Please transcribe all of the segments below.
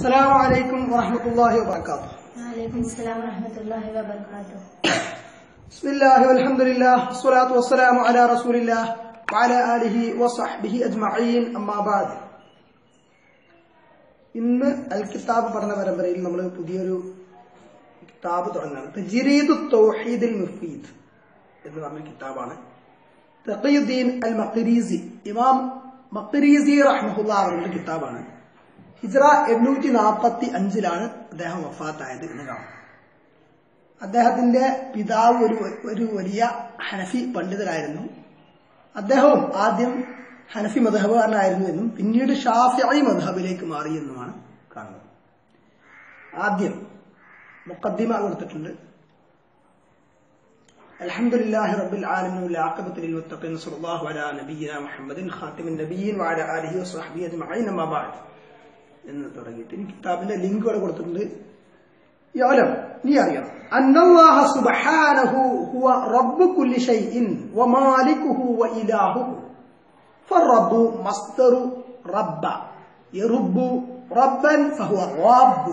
السلام عليكم ورحمة الله وبركاته. وعليكم السلام ورحمة الله وبركاته. بسم الله والحمد لله والصلاة والسلام على رسول الله وعلى آله وصحبه أجمعين أما بعد. ഇന്ന് അൽ കിതാബ് പഠന പരമ്പരയിൽ നമ്മൾ പുതിയൊരു കിതാബ് തുടങ്ങുകയാണ്. തജ്രീദു തൗഹീദിൽ മുഫീദ് എന്ന് പറഞ്ഞ കിതാബാണ്. തഖിയുദ്ദീൻ അൽ മഖ്രിസി ഇമാം മഖ്രിസി റഹ്മഹുല്ലാഹ് അവരുടെ കിതാബാണ്. ഹിജ്റ 845 അദ്ദേഹം വഫാത്തായത് എന്ന് കാണാം. അദ്ദേഹത്തിന്റെ പിതാവ് ഒരു വലിയ ഹനഫി പണ്ഡിതരായിരുന്നു. അദ്ദേഹവും ആദ്യം ഹനഫി മദ്ഹബുകാരനായിരുന്നു എന്നും പിന്നീട് ഷാഫിഈ മദ്ഹബിലേക്ക് മാറി എന്നുമാണ് കാണുന്നത്. ആദ്യം മുഖദ്ദിമ കൊടുത്തിട്ടുണ്ട്. അൽഹംദുലില്ലാഹി റബ്ബിൽ ആലമീൻ വൽ ആഖിബത്തു ലിൽ മുത്തഖീൻ സ്വല്ലല്ലാഹു അലാ നബിയിനാ മുഹമ്മദിൻ ഖാതിമിൻ നബിയ്യീൻ വഅലാ ആലിഹി വസ്വഹ്ബിഹി അജ്മഈൻ അമ്മാ ബഅദ് എന്ന് തുടങ്ങിയിട്ട് ഈ കിതാബിന്റെ ലിങ്ക് ഇവിടെ കൊടുത്തിട്ടുണ്ട്. യഅലം നീ അറിയണം അന്നല്ലാഹ സുബ്ഹാനഹു ഹുവ റബ്ബു കുല്ലി ഷൈഇൻ വമാലികുഹു വഇലാഹുഹു فالرب مصدر رب يرب ربا فهو رب.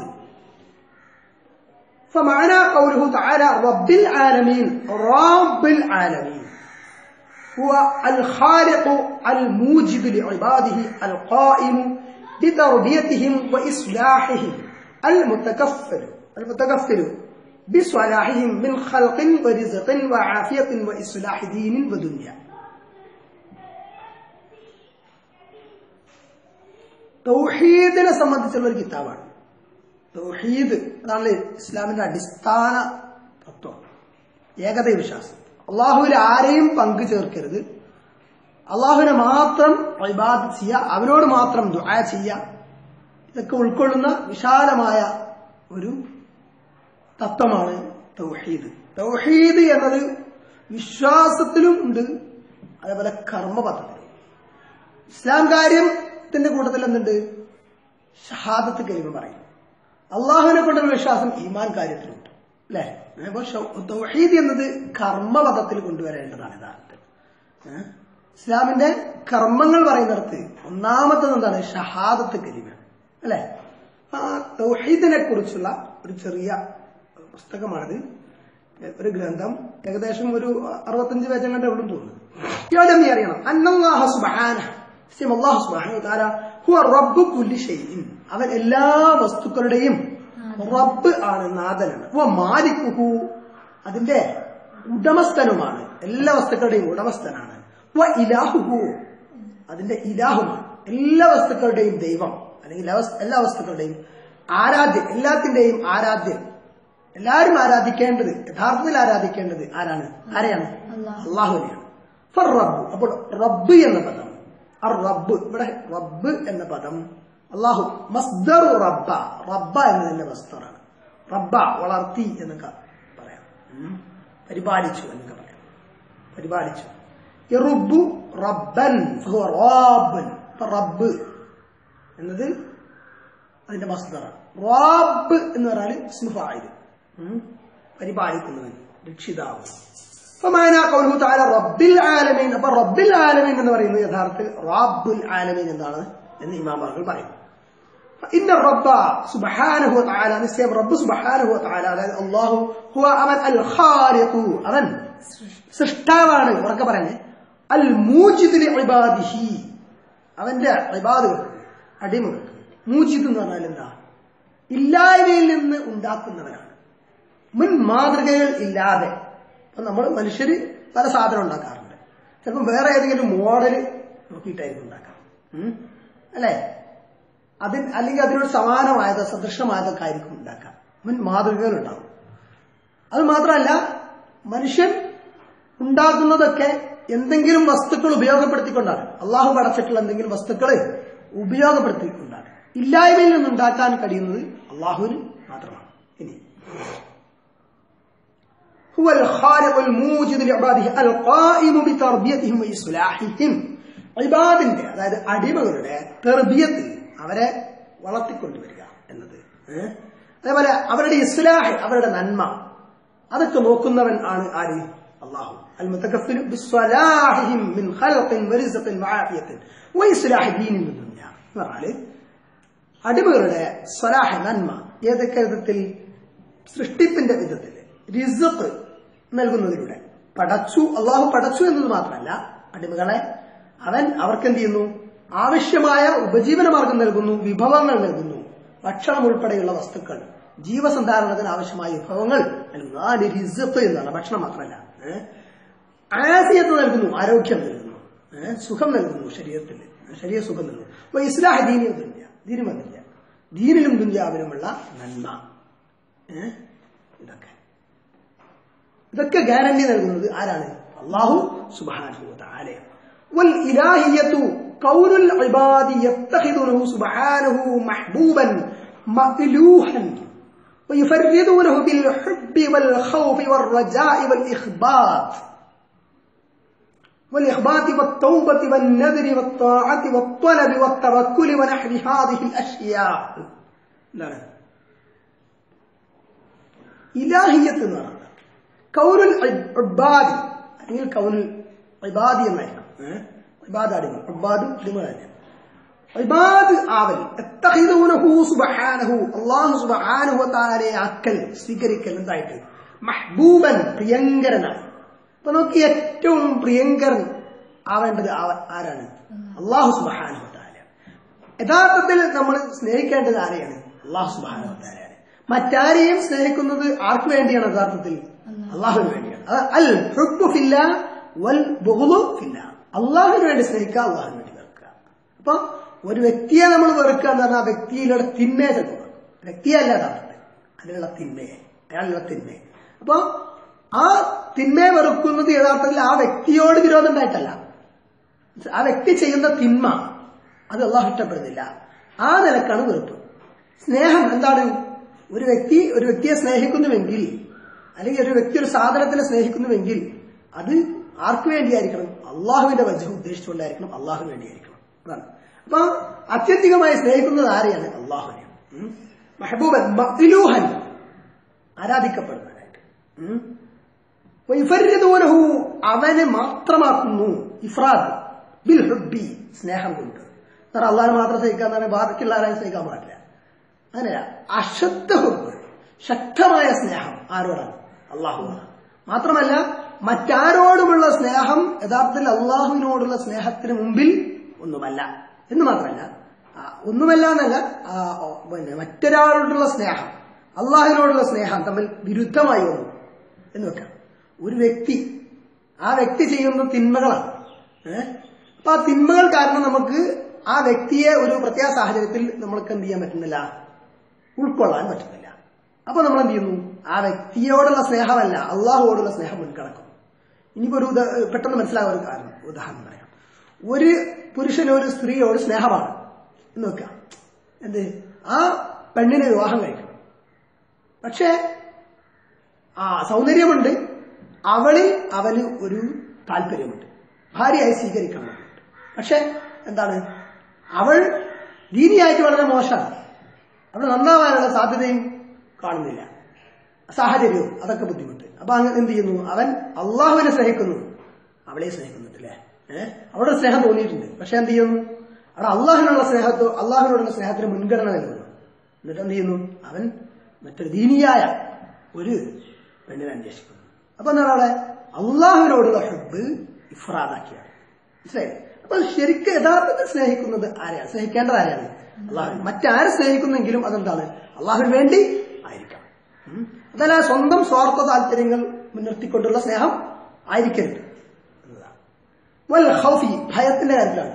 فمعنى قوله تعالى رب العالمين رب العالمين هو الخالق الموجد لعباده القائم بتربيتهم وإصلاحهم المتكفل بصلاحهم من خلق ورزق وعافية وإصلاح دين ودنيا. തൗഹീദിനെ സംബന്ധിച്ചുള്ള ഒരു കിതാബാണ്. തൗഹീദ് അതാണ് ഇസ്ലാമിന്റെ അടിസ്ഥാന തത്വം, ഏകദൈവ വിശ്വാസം. അള്ളാഹുവിൽ ആരെയും പങ്കു ചേർക്കരുത്, അള്ളാഹുവിനെ മാത്രം ഇബാദത്ത് ചെയ്യുക, അവനോട് മാത്രം ദുആ ചെയ്യുക. ഇതൊക്കെ ഉൾക്കൊള്ളുന്ന വിശാലമായ ഒരു തത്വമാണ് തൗഹീദ്. തൗഹീദ് എന്നത് വിശ്വാസത്തിലും ഉണ്ട്, അതേപോലെ കർമ്മപദ്ധതിയിലും. ഇസ്ലാം കാര്യത്തിന്റെ കൂട്ടത്തിൽ എന്തുണ്ട്? ഷഹാദത്ത് കലിമ പറയും. അള്ളാഹുവിനെ കൊണ്ടുള്ള വിശ്വാസം ഈമാൻ കാര്യത്തിലുണ്ട്, അല്ലെ? അപ്പോൾ തൗഹീദ് എന്നത് കർമ്മപദത്തിൽ കൊണ്ടുവരേണ്ടതാണ് യഥാർത്ഥത്തിൽ. ഇസ്ലാമിന്റെ കർമ്മങ്ങൾ പറയുന്നിടത്ത് ഒന്നാമത്തത് എന്താണ്? ഷഹാദത്ത് കലിമ, അല്ലെ? ആ തൗഹീദിനെ കുറിച്ചുള്ള ഒരു ചെറിയ പുസ്തകമാണിത്, ഒരു ഗ്രന്ഥം. ഏകദേശം ഒരു 65 പേജ് കണ്ടേ ഉള്ളൂ തോന്നുന്നു. ഇവിടെ നീ അറിയണം അന്നല്ലാഹു സുബ്ഹാനഹു അല്ലാഹു സുബ്ഹാനഹു വ തആല ഹുവ റബ്ബു കുല്ലി ഷൈഇൻ, അവൻ എല്ലാ വസ്തുക്കളുടെയും റബ്ബ് ആണ്, നാഥനാണ്. ഹുവ മാലികുഹു, അതിന്റെ ഉടമസ്ഥനുമാണ്, എല്ലാ വസ്തുക്കളുടെയും ഉടമസ്ഥനാണ്. ഹുവ ഇലാഹുഹു, അതിന്റെ ഇലാഹുമാണ്, എല്ലാ വസ്തുക്കളുടെയും ദൈവം അല്ലെങ്കിൽ എല്ലാ വസ്തുക്കളുടെയും ആരാധ്യൻ, എല്ലാത്തിന്റെയും ആരാധ്യൻ. എല്ലാവരും ആരാധിക്കേണ്ടത്, യഥാർത്ഥത്തിൽ ആരാധിക്കേണ്ടത് ആരെയാണ്? അള്ളാഹുവിനെയാണ്. ഫർറബ്ബ്, അപ്പോൾ റബ്ബ് എന്ന പദം, റബ്ബ്, ഇവിടെ റബ്ബ് എന്ന പദം അള്ളാഹു മസ്ദറു റബ്ബ, റബ്ബ എന്നതിന്റെ മസ്ദറാണ്. റബ്ബ വളർത്തി എന്നൊക്കെ പറയാം, പരിപാലിച്ചു എന്നൊക്കെ പറയാം, പരിപാലിച്ചു. യറുബ്ബു റബ്ബൻ ഫഹുവ റാബ്ബൻ, റബ്ബ് എന്നത് അതിന്റെ മസ്ദറാണ്. റാബ്ബ് എന്ന് പറഞ്ഞാൽ ഇസ്മു ഫാഇൽ, പരിപാലിക്കുന്നവൻ, രക്ഷിതാവ്. فمعنى قوله تعالى رب العالمين, അപ്പോൾ റബ്ബിൽ ആലമീൻ എന്ന് പറയുന്നത് യഥാർത്ഥത്തിൽ റബ്ബുൽ ആലമീൻ എന്നാണ് എന്ന് ഇമാമുകൾ പറയുന്നു. ഇന്ന റബ്ബ സുബ്ഹാനഹു വ തആല, നിശ്ചയം റബ്ബ് സുബ്ഹാനഹു വ തആല, അതായത് അല്ലാഹു ഹുവ അവൻ അൽ ഖാലിഖു, അവൻ സൃഷ്ടാവാണ്. ഉറക്കെ പറയണേ, അൽ മൂജിദ് ലി ഇബാദിഹി, അവന്റെ ഇബാദുകൾക്ക്, അടിമകൾക്ക്. മൂജിദ് എന്ന് പറഞ്ഞാൽ എന്താ? ഇല്ലായ്മയിൽ നിന്ന് ഉണ്ടാക്കുന്നവനാണ്, മുൻ മാതൃകകൾ ഇല്ലാതെ. അപ്പൊ നമ്മൾ മനുഷ്യര് പല സാധനം ഉണ്ടാക്കാറുണ്ട്, ചിലപ്പോൾ വേറെ ഏതെങ്കിലും മോഡല് നോക്കിയിട്ടായിരിക്കും ഉണ്ടാക്കാം, അല്ലെ? അല്ലെങ്കിൽ അതിനോട് സമാനമായതോ സദൃശമായതൊക്കെ ആയിരിക്കും ഉണ്ടാക്കാം, മുൻ മാതൃകകൾ ഉണ്ടാവും. അത് മാത്രമല്ല, മനുഷ്യൻ ഉണ്ടാക്കുന്നതൊക്കെ എന്തെങ്കിലും വസ്തുക്കൾ ഉപയോഗപ്പെടുത്തിക്കൊണ്ടാണ്, അള്ളാഹു പടച്ചിട്ടുള്ള എന്തെങ്കിലും വസ്തുക്കൾ ഉപയോഗപ്പെടുത്തിക്കൊണ്ടാണ്. ഇല്ലായ്മയിൽ നിന്നുണ്ടാക്കാൻ കഴിയുന്നത് അള്ളാഹുവിന് മാത്രമാണ്. ഇനി هو الخالق الموجد لعباده القائم بتربيتهم وإصلاحهم, ഇബാദിന്റെ അതായത് അടിമകളുടെ തർബിയത്ത്, അവരെ വളർത്തിക്കൊണ്ടുവരിക എന്നത്, അതേപോലെ അവരുടെ ഇസ്ലാഹ്, അവരുടെ നന്മ, അതൊക്കെ നോക്കുന്നവൻ ആണ് ആര്? അല്ലാഹു. അൽ മുതകഫിലു ബിസ്വലാഹിഹിം മിൻ ഖൽഖിൻ വറിസ്ഖിൻ വആഫിയത്തിൻ വഇസ്ലാഹി ദീനിൻ വദുനിയ എന്ന് പറഞ്ഞാൽ അടിമകളുടെ സ്വലാഹ നന്മ ഏതൊക്കെ വിധത്തിൽ? സൃഷ്ടിപ്പിന്റെ വിധത്തിൽ, റിസ്ഖ് നൽകുന്നതിലൂടെ. അള്ളാഹു പടച്ചു എന്നത് മാത്രമല്ല, അടിമകളെ അവർക്ക് എന്ത് ചെയ്യുന്നു? ആവശ്യമായ ഉപജീവന മാർഗം നൽകുന്നു, വിഭവങ്ങൾ നൽകുന്നു, ഭക്ഷണം ഉൾപ്പെടെയുള്ള വസ്തുക്കൾ, ജീവസന്ധാരണത്തിന് ആവശ്യമായ വിഭവങ്ങൾ നൽകുന്നു. ആ റിസ്ഖ് എന്നാണ്, ഭക്ഷണം മാത്രമല്ല. ആഫിയത്ത് നൽകുന്നു, ആരോഗ്യം നൽകുന്നു, സുഖം നൽകുന്നു, ശരീര സുഖം നൽകുന്നു. അപ്പൊ ഇസ്ലാഹ് ദീനും വന്നില്ല, ദീനിലും ദുനിയാവിലുമുള്ള നന്മ. ഇതൊക്കെ ഗ്യാരണ്ടി നൽകുന്നത് ആരാണ്? അല്ലാഹു സുബ്ഹാനഹു വ തആലയാണ്. വൽ ഇലാഹിയത്തു കൗനുൽ ഇബാദി യത്തഖിദുനഹു സുബ്ഹാനഹു മഹ്ബൂബൻ മഅ്ലൂഹൻ ويفردونه بالحب والخوف والرجاء والإخبات والتوبة والنذر والطاعة والطلب والتوكل ونحو هذه الأشياء. ഇലാഹിയത്ത് എന്ന് പറയുന്നത് കൗനുൽ ഇബാദി അല്ലെങ്കിൽ കൗനുൽ ഇബാദി എന്നായിരിക്കും. ഇബാദ് അടിമ, ഇബാദ് അടിമ, ഇബാദ് ആവൽ, യത്തഖിദൂനഹു സുബ്ഹാനഹു അല്ലാഹു സുബ്ഹാനഹു വ തആലയെ ആക്കൽ, സ്വീകരിക്കൽ എന്തായിട്ട്? മഹ്ബൂബൻ, പ്രിയങ്കരനായി. അപ്പൊ നമുക്ക് ഏറ്റവും പ്രിയങ്കരൻ ആവേണ്ടത് ആരാണ്? അല്ലാഹു സുബ്ഹാനഹു വ തആല. യഥാർത്ഥത്തിൽ നമ്മൾ സ്നേഹിക്കേണ്ടത് ആരെയാണ്? അല്ലാഹു സുബ്ഹാനഹു വ തആലയാണ്. മറ്റാരെയും സ്നേഹിക്കുന്നത് ആർക്ക് വേണ്ടിയാണ്? യഥാർത്ഥത്തിൽ അല്ലാഹുവിന് വേണ്ടിയാണ്. അൽ ഹുബ്ബു ഫില്ലാഹ് വൽ ബുഗ്ളു ഫില്ലാഹ്. അല്ലാഹുവിന് വേണ്ടി സ്നേഹിക്കുക, അല്ലാഹുവിന് വേണ്ടി വെറുക്കുക. അപ്പൊ ഒരു വ്യക്തിയെ നമ്മൾ വെറുക്കുക എന്ന് പറഞ്ഞാൽ ആ വ്യക്തിയിലുള്ള തിന്മയെ ചെറുക്കുക. വ്യക്തിയല്ല യഥാർത്ഥത്തിൽ, അതിലുള്ള തിന്മയെ, അയാളുള്ള തിന്മയെ. അപ്പൊ ആ തിന്മയെ വെറുക്കുന്നത് യഥാർത്ഥത്തിൽ ആ വ്യക്തിയോട് വിരോധം ഉണ്ടായിട്ടല്ല, ആ വ്യക്തി ചെയ്യുന്ന തിന്മ അത് അല്ലാഹു ഇഷ്ടപ്പെടുന്നില്ല. ആ നിലക്കാണ് വെറുപ്പ്. സ്നേഹം എന്താണ്? ഒരു വ്യക്തിയെ സ്നേഹിക്കുന്നുവെങ്കിൽ, അല്ലെങ്കിൽ ഒരു വ്യക്തി ഒരു സാധനത്തിനെ സ്നേഹിക്കുന്നുവെങ്കിൽ അത് ആർക്ക് വേണ്ടിയായിരിക്കണം? അള്ളാഹുവിന്റെ വജ്ഹ് ഉദ്ദേശിച്ചുകൊണ്ടായിരിക്കണം, അള്ളാഹുവിന് വേണ്ടിയായിരിക്കണം. അതാണ്. അപ്പൊ അത്യധികമായി സ്നേഹിക്കുന്നത് ആരെയാണ്? അള്ളാഹുവിനെയാണ്. മെഹബൂബൻ മഅ്ലൂഹൻ, ആരാധിക്കപ്പെടുന്നതായിട്ട്. വയുഫർരിദൂനഹു, അവനെ മാത്രമാക്കുന്നു. ഇഫ്രാദ് ബിൽ ഹുബ്ബി, സ്നേഹം കൊണ്ട്. അള്ളാഹിനെ മാത്രം സ്നേഹിക്കാൻ പറഞ്ഞാൽ ബാക്കിയുള്ള ആരെയും സ്നേഹിക്കാൻ പാടില്ല. അങ്ങനെയല്ല, അശുദ്ധ ഹുബ്ബ്, ശക്തമായ സ്നേഹം ആരോടാണ്? അള്ളാഹുവാണ്. മാത്രമല്ല മറ്റാരോടുമുള്ള സ്നേഹം യഥാർത്ഥത്തിൽ അള്ളാഹുവിനോടുള്ള സ്നേഹത്തിന് മുമ്പിൽ ഒന്നുമല്ല എന്ന് മാത്രമല്ല, ഒന്നുമല്ല എന്നല്ല, പിന്നെ മറ്റൊരാളോടുള്ള സ്നേഹം അള്ളാഹുവിനോടുള്ള സ്നേഹം തമ്മിൽ വിരുദ്ധമായി വന്നു എന്ന് വെക്കാം. ഒരു വ്യക്തി, ആ വ്യക്തി ചെയ്യുന്ന തിന്മകളാണ്. അപ്പൊ ആ തിന്മകൾ കാരണം നമുക്ക് ആ വ്യക്തിയെ ഒരു പ്രത്യേക സാഹചര്യത്തിൽ നമ്മൾക്ക് എന്ത് ചെയ്യാൻ പറ്റുന്നില്ല? ഉൾക്കൊള്ളാൻ പറ്റുന്നില്ല. അപ്പൊ നമ്മൾ എന്ത് ചെയ്യുന്നു? ആ വ്യക്തിയോടുള്ള സ്നേഹമല്ല, അള്ളാഹുവോടുള്ള സ്നേഹം മുൻകടക്കും. ഇനിയിപ്പോ ഒരു പെട്ടെന്ന് മനസ്സിലാകുന്ന ഒരു ഉദാഹരണം പറയാം. ഒരു പുരുഷന് ഒരു സ്ത്രീയോട് സ്നേഹമാണ് എന്ന് വെക്കാം. എന്ത്? ആ പെണ്ണിനെ വിവാഹം കഴിക്കണം. പക്ഷേ ആ സൗന്ദര്യമുണ്ട്, അവന് ഒരു താല്പര്യമുണ്ട്, ഭാര്യയായി സ്വീകരിക്കണം. പക്ഷെ എന്താണ്? അവൾ ദീനിയായിട്ട് വളരെ മോശമാണ്. അവൾ നന്നാവാനുള്ള സാധ്യതയും കാണുന്നില്ല, സാഹചര്യവും അതൊക്കെ ബുദ്ധിമുട്ട്. അപ്പൊ അങ്ങനെ എന്ത് ചെയ്യുന്നു? അവൻ അള്ളാഹുവിനെ സ്നേഹിക്കുന്നു, അവളെ സ്നേഹിക്കുന്നുണ്ടല്ലേ, അവിടെ സ്നേഹം തോന്നിയിട്ടുണ്ട്. പക്ഷെ എന്ത് ചെയ്യുന്നു? അവിടെ അള്ളാഹുവിനോടുള്ള സ്നേഹത്തിന് മുൻഗണന നൽകുന്നു. എന്നിട്ട് എന്ത് ചെയ്യുന്നു? അവൻ മറ്റൊരു ദീനിയായ ഒരു പെണ്ണിനെ അന്വേഷിക്കുന്നു. അപ്പൊ എന്താണ്? അവിടെ അള്ളാഹുവിനോടുള്ള ഹുബ്ബ് ഇഫ്രാദാക്കിയാണ്. മനസ്സിലായി? അപ്പൊ ശരിക്കും യഥാർത്ഥത്തിൽ സ്നേഹിക്കുന്നത് ആരെയാണ്? സ്നേഹിക്കേണ്ടത് ആരെയാണ്? അള്ളാഹു. മറ്റാരെ സ്നേഹിക്കുന്നെങ്കിലും അതെന്താണ്? അള്ളാഹുവിന് വേണ്ടി ആയിരിക്കണം. അതല്ല സ്വന്തം സ്വാർത്ഥ താല്പര്യങ്ങൾ മുൻനിർത്തിക്കൊണ്ടുള്ള സ്നേഹം ആയിരിക്കരുത് എന്നതാണ്. വൽ ഖൗഫി, ഭയത്തിന്റെ കാര്യത്തിലാണ്.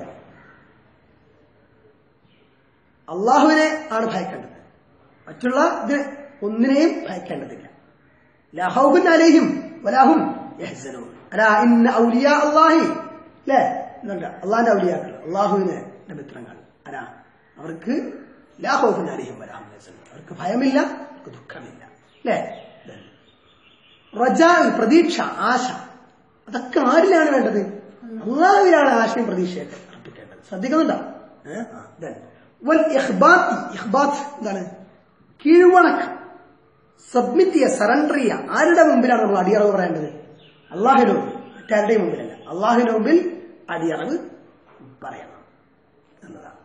അള്ളാഹുവിനെ ആണ് ഭയക്കേണ്ടത്, മറ്റുള്ള ഇത് ഒന്നിനെയും ഭയക്കേണ്ടതില്ല. ലാ ഖൗഫുൻ അലൈഹിം വലാഹും യഹ്സനൂൻ. അലാ ഇന്ന ഔലിയാ അല്ലാഹി, അല്ലേ? അള്ളാഹിന്റെ ഔലിയാക്കൾ, അള്ളാഹുവിന്റെ മിത്രങ്ങൾ ആരാ? അവർക്ക് ലാ ഖൗഫുൻ അലൈഹിം വലാഹും യഹ്സനൂൻ, അവർക്ക് ഭയമില്ല, അവർക്ക് ദുഃഖമില്ല, അല്ലേ? റജാ, പ്രതീക്ഷ, ആശ, അതൊക്കെ ആരിലാണ് വേണ്ടത്? അള്ളാഹുവിലാണ് ആശയും പ്രതീക്ഷയൊക്കെ അർപ്പിക്കേണ്ടത്. ശ്രദ്ധിക്കുന്നുണ്ടോ? വൽ ഇഖ്ബാത്ത്, ഇഖ്ബാത്ത് എന്താണ്? കീഴ്വണക്കം, സബ്മിറ്റ് ചെയ്യുക, സറണ്ടർ ചെയ്യുക. ആരുടെ മുമ്പിലാണ് നമ്മൾ അടിയറവ് പറയേണ്ടത്? അള്ളാഹുവിന്റെ മുമ്പിൽ, മറ്റാരുടെയും മുമ്പിലല്ല. അള്ളാഹുവിന്റെ മുമ്പിൽ അടിയറവ് പറയണം എന്നതാണ്.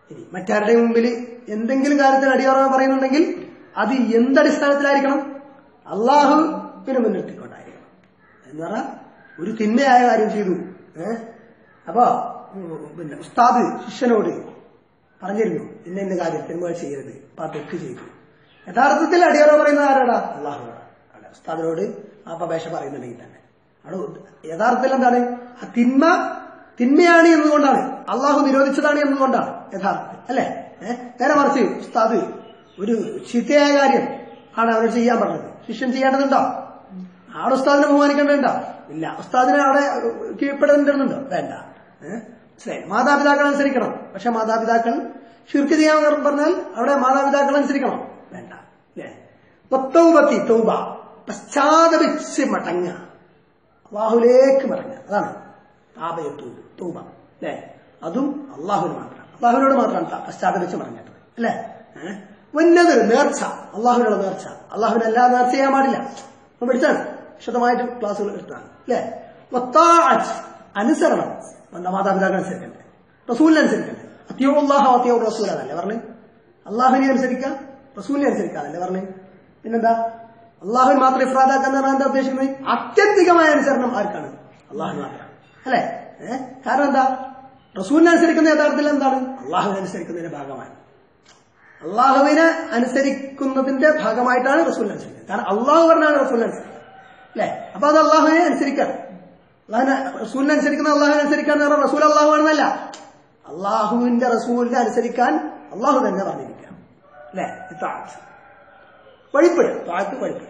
ഇനി മറ്റാരുടെയും മുമ്പിൽ എന്തെങ്കിലും കാര്യത്തിൽ അടിയറവ് പറയുന്നുണ്ടെങ്കിൽ അത് എന്തടിസ്ഥാനത്തിലായിരിക്കണം? അള്ളാഹുവിനെ മുൻനിർത്തിക്കൊണ്ടായിരിക്കണം. എന്ന് പറഞ്ഞാൽ ഒരു തിന്മയായ കാര്യം ചെയ്തു, അപ്പോ പിന്നെ ഉസ്താദ് ശിഷ്യനോട് പറഞ്ഞിരുന്നു ഇന്ന കാര്യം തിന്മ ചെയ്യരുത്, അപ്പൊ ആ തെറ്റ് ചെയ്തു. യഥാർത്ഥത്തിൽ അടിയറവ് പറയുന്നത് ആരാടാ? അള്ളാഹുവാണ്. ഉസ്താദിനോട് അപേക്ഷ പറയുന്നുണ്ടെങ്കിൽ തന്നെ അവിടെ യഥാർത്ഥത്തിൽ എന്താണ്? ആ തിന്മയാണ് എന്നതുകൊണ്ടാണ്, അള്ളാഹു നിരോധിച്ചതാണ് എന്നതുകൊണ്ടാണ് യഥാർത്ഥത്തിൽ, അല്ലെ? നേരെ മറിച്ച് ഉസ്താദ് ഒരു ചീത്തയായ കാര്യം ആണ് അവരോട് ചെയ്യാൻ പറഞ്ഞത്, ശിഷ്യൻ ചെയ്യേണ്ടതുണ്ടോ? അവിടെ ഉസ്താദിനെ ബഹുമാനിക്കേണ്ടതുണ്ടോ? ഇല്ല. ഉസ്താദിനെ അവിടെ കീഴ്പ്പെടേണ്ടതുണ്ടോ? വേണ്ട. മാതാപിതാക്കൾ അനുസരിക്കണം, പക്ഷെ മാതാപിതാക്കൾ ശിർക്ക് ചെയ്യാൻ പറഞ്ഞാൽ അവിടെ മാതാപിതാക്കൾ അനുസരിക്കണം? വേണ്ട. അല്ലേ? തൗബ, പശ്ചാത്തപിച്ച് മടങ്ങുക, അള്ളാഹുലേക്ക് മടങ്ങുക, അതാണ് തൗബ. അല്ലെ? അതും അള്ളാഹുവിന് മാത്രമാണ്, അള്ളാഹുവിനോട് മാത്രമാണ് പശ്ചാത്തപിച്ച് മടങ്ങേണ്ടത്, അല്ലെ? ഉന്നത് നേർച്ച, അള്ളാഹുവിനുള്ള നേർച്ച. അള്ളാഹുവിന് എല്ലാ നേർച്ച ചെയ്യാൻ പാടില്ല. നമ്മൾ പഠിച്ചാണ്, വിശദമായിട്ട് ക്ലാസ്സുകൾ എടുത്താണ്, അല്ലെ? അനുസരണം, മാതാപിതാക്കൾ അനുസരിക്കണ്ടേ, റസൂലിനെ അനുസരിക്കണ്ടേ. അത്യോ റസൂൽ അതല്ലേ പറഞ്ഞ്? അള്ളാഹുവിനെ അനുസരിക്കാം, റസൂലിനെ അനുസരിക്കാതല്ലേ പറഞ്ഞ്? പിന്നെന്താ? അള്ളാഹുവിന് മാത്രം ഇഫ്രാദാക്കാന്ന് പറഞ്ഞാൽ എന്താ ഉദ്ദേശിക്കുന്നത്? അത്യന്തികമായ അനുസരണം ആർക്കാണ്? അള്ളാഹുവിന് മാത്രം, അല്ലെ? കാരണം എന്താ? റസൂലിനെ അനുസരിക്കുന്ന യഥാർത്ഥത്തിൽ എന്താണ്? അള്ളാഹുവിനെ അനുസരിക്കുന്നതിന്റെ ഭാഗമാണ്. അള്ളാഹുവിനെ അനുസരിക്കുന്നതിന്റെ ഭാഗമായിട്ടാണ് റസൂലിനെ അനുസരിക്കുന്നത്. കാരണം അള്ളാഹു പറഞ്ഞാണ് റസൂലിനെ അനുസരിക്കുക, അല്ലെ? അപ്പൊ അത് അള്ളാഹുവിനെ അനുസരിക്കാം. റസൂലിനെ അനുസരിക്കുന്ന അള്ളാഹുവിനെ അനുസരിക്കാന്ന് പറഞ്ഞാൽ റസൂൽ അള്ളാഹു ആണെന്നല്ല, അള്ളാഹുവിന്റെ റസൂലിനെ അനുസരിക്കാൻ അള്ളാഹു തന്നെ പറഞ്ഞിരിക്കാം, അല്ലെ? വഴിപ്പെട്, താഴത്ത് വഴിപ്പെട്.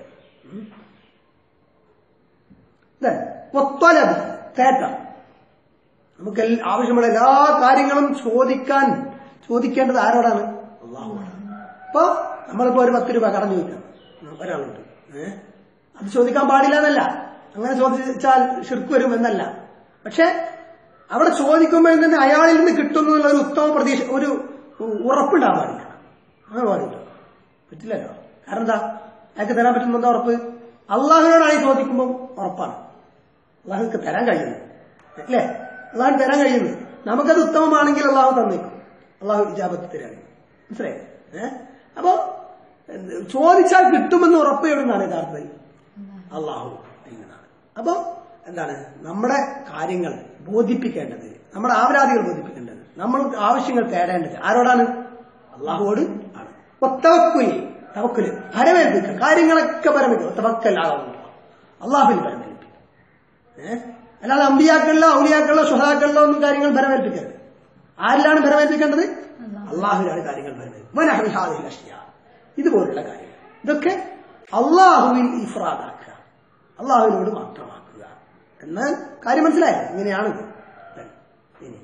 തേട്ടം, നമുക്ക് ആവശ്യമുള്ള എല്ലാ കാര്യങ്ങളും ചോദിക്കേണ്ടത് ആരോടാണ്? അള്ളാഹുവാണ്. അപ്പൊ നമ്മളിപ്പോ ഒരു 10 രൂപ കടം ചോദിക്കാം ഒരാളുണ്ട്, അത് ചോദിക്കാൻ പാടില്ല എന്നല്ല, അങ്ങനെ ചോദിച്ചാൽ ശിർക്ക് വരും എന്നല്ല. പക്ഷെ അവിടെ ചോദിക്കുമ്പോൾ തന്നെ അയാളിൽ നിന്ന് കിട്ടുന്നു എന്നുള്ള ഒരു ഉത്തമ പ്രതീക്ഷ, ഒരു ഉറപ്പുണ്ടാവാൻ പാടില്ല. അങ്ങനെ പാടില്ല, പറ്റില്ലല്ലോ. കാരണം എന്താ? അയാൾക്ക് തരാൻ പറ്റുന്ന എന്താ ഉറപ്പ്? അള്ളാഹുവിനോടായി ചോദിക്കുമ്പോൾ ഉറപ്പാണ്, അള്ളാഹുക്ക് തരാൻ കഴിയുന്നു, അല്ലേ? അള്ളാഹു തരാൻ കഴിയുന്നു. നമുക്കത് ഉത്തമമാണെങ്കിൽ അള്ളാഹു തന്നേക്കും, അള്ളാഹു ഇജാബത്ത് തരാണ്. മനസ്സിലായി? അപ്പൊ ചോദിച്ചാൽ കിട്ടുമെന്ന് ഉറപ്പ് എവിടുന്നാണ്? യഥാർത്ഥത്തിൽ അള്ളാഹു എന്നതാണ്. അപ്പൊ എന്താണ്? നമ്മുടെ കാര്യങ്ങൾ ബോധിപ്പിക്കേണ്ടത്, നമ്മുടെ ആവരാധികൾ ബോധിപ്പിക്കേണ്ടത്, നമ്മൾ ആവശ്യങ്ങൾ തേടേണ്ടത് ആരോടാണ്? അള്ളാഹുവോട് ആണ്. തവക്കുല്, ഭരമേൽപ്പിക്കുക, കാര്യങ്ങളൊക്കെ ഭരമേൽപ്പിക്കുക. തവക്കലാകുന്നു അള്ളാഹുവിൽ ഭരമേൽപ്പിക്കുക. അല്ലാതെ അമ്പിയാക്കളിലോ ഔലിയാക്കളിലോ ശുഹദാക്കളിലോ ഒന്നും കാര്യങ്ങൾ ഭരമേൽപ്പിക്കരുത്. ആരിലാണ് ഭരമേൽപ്പിക്കേണ്ടത്? അള്ളാഹുവിലാണ് കാര്യങ്ങൾ ഭരമേൽപ്പിക്കുക. ഇതുപോലുള്ള കാര്യങ്ങൾ, ഇതൊക്കെ അള്ളാഹുവിൽ ഇഫ്രാദാക്കുക, അള്ളാഹുവിനോട് മാത്രമാക്കുക എന്ന കാര്യം മനസ്സിലായോ? ഇങ്ങനെയാണ്. ഇനി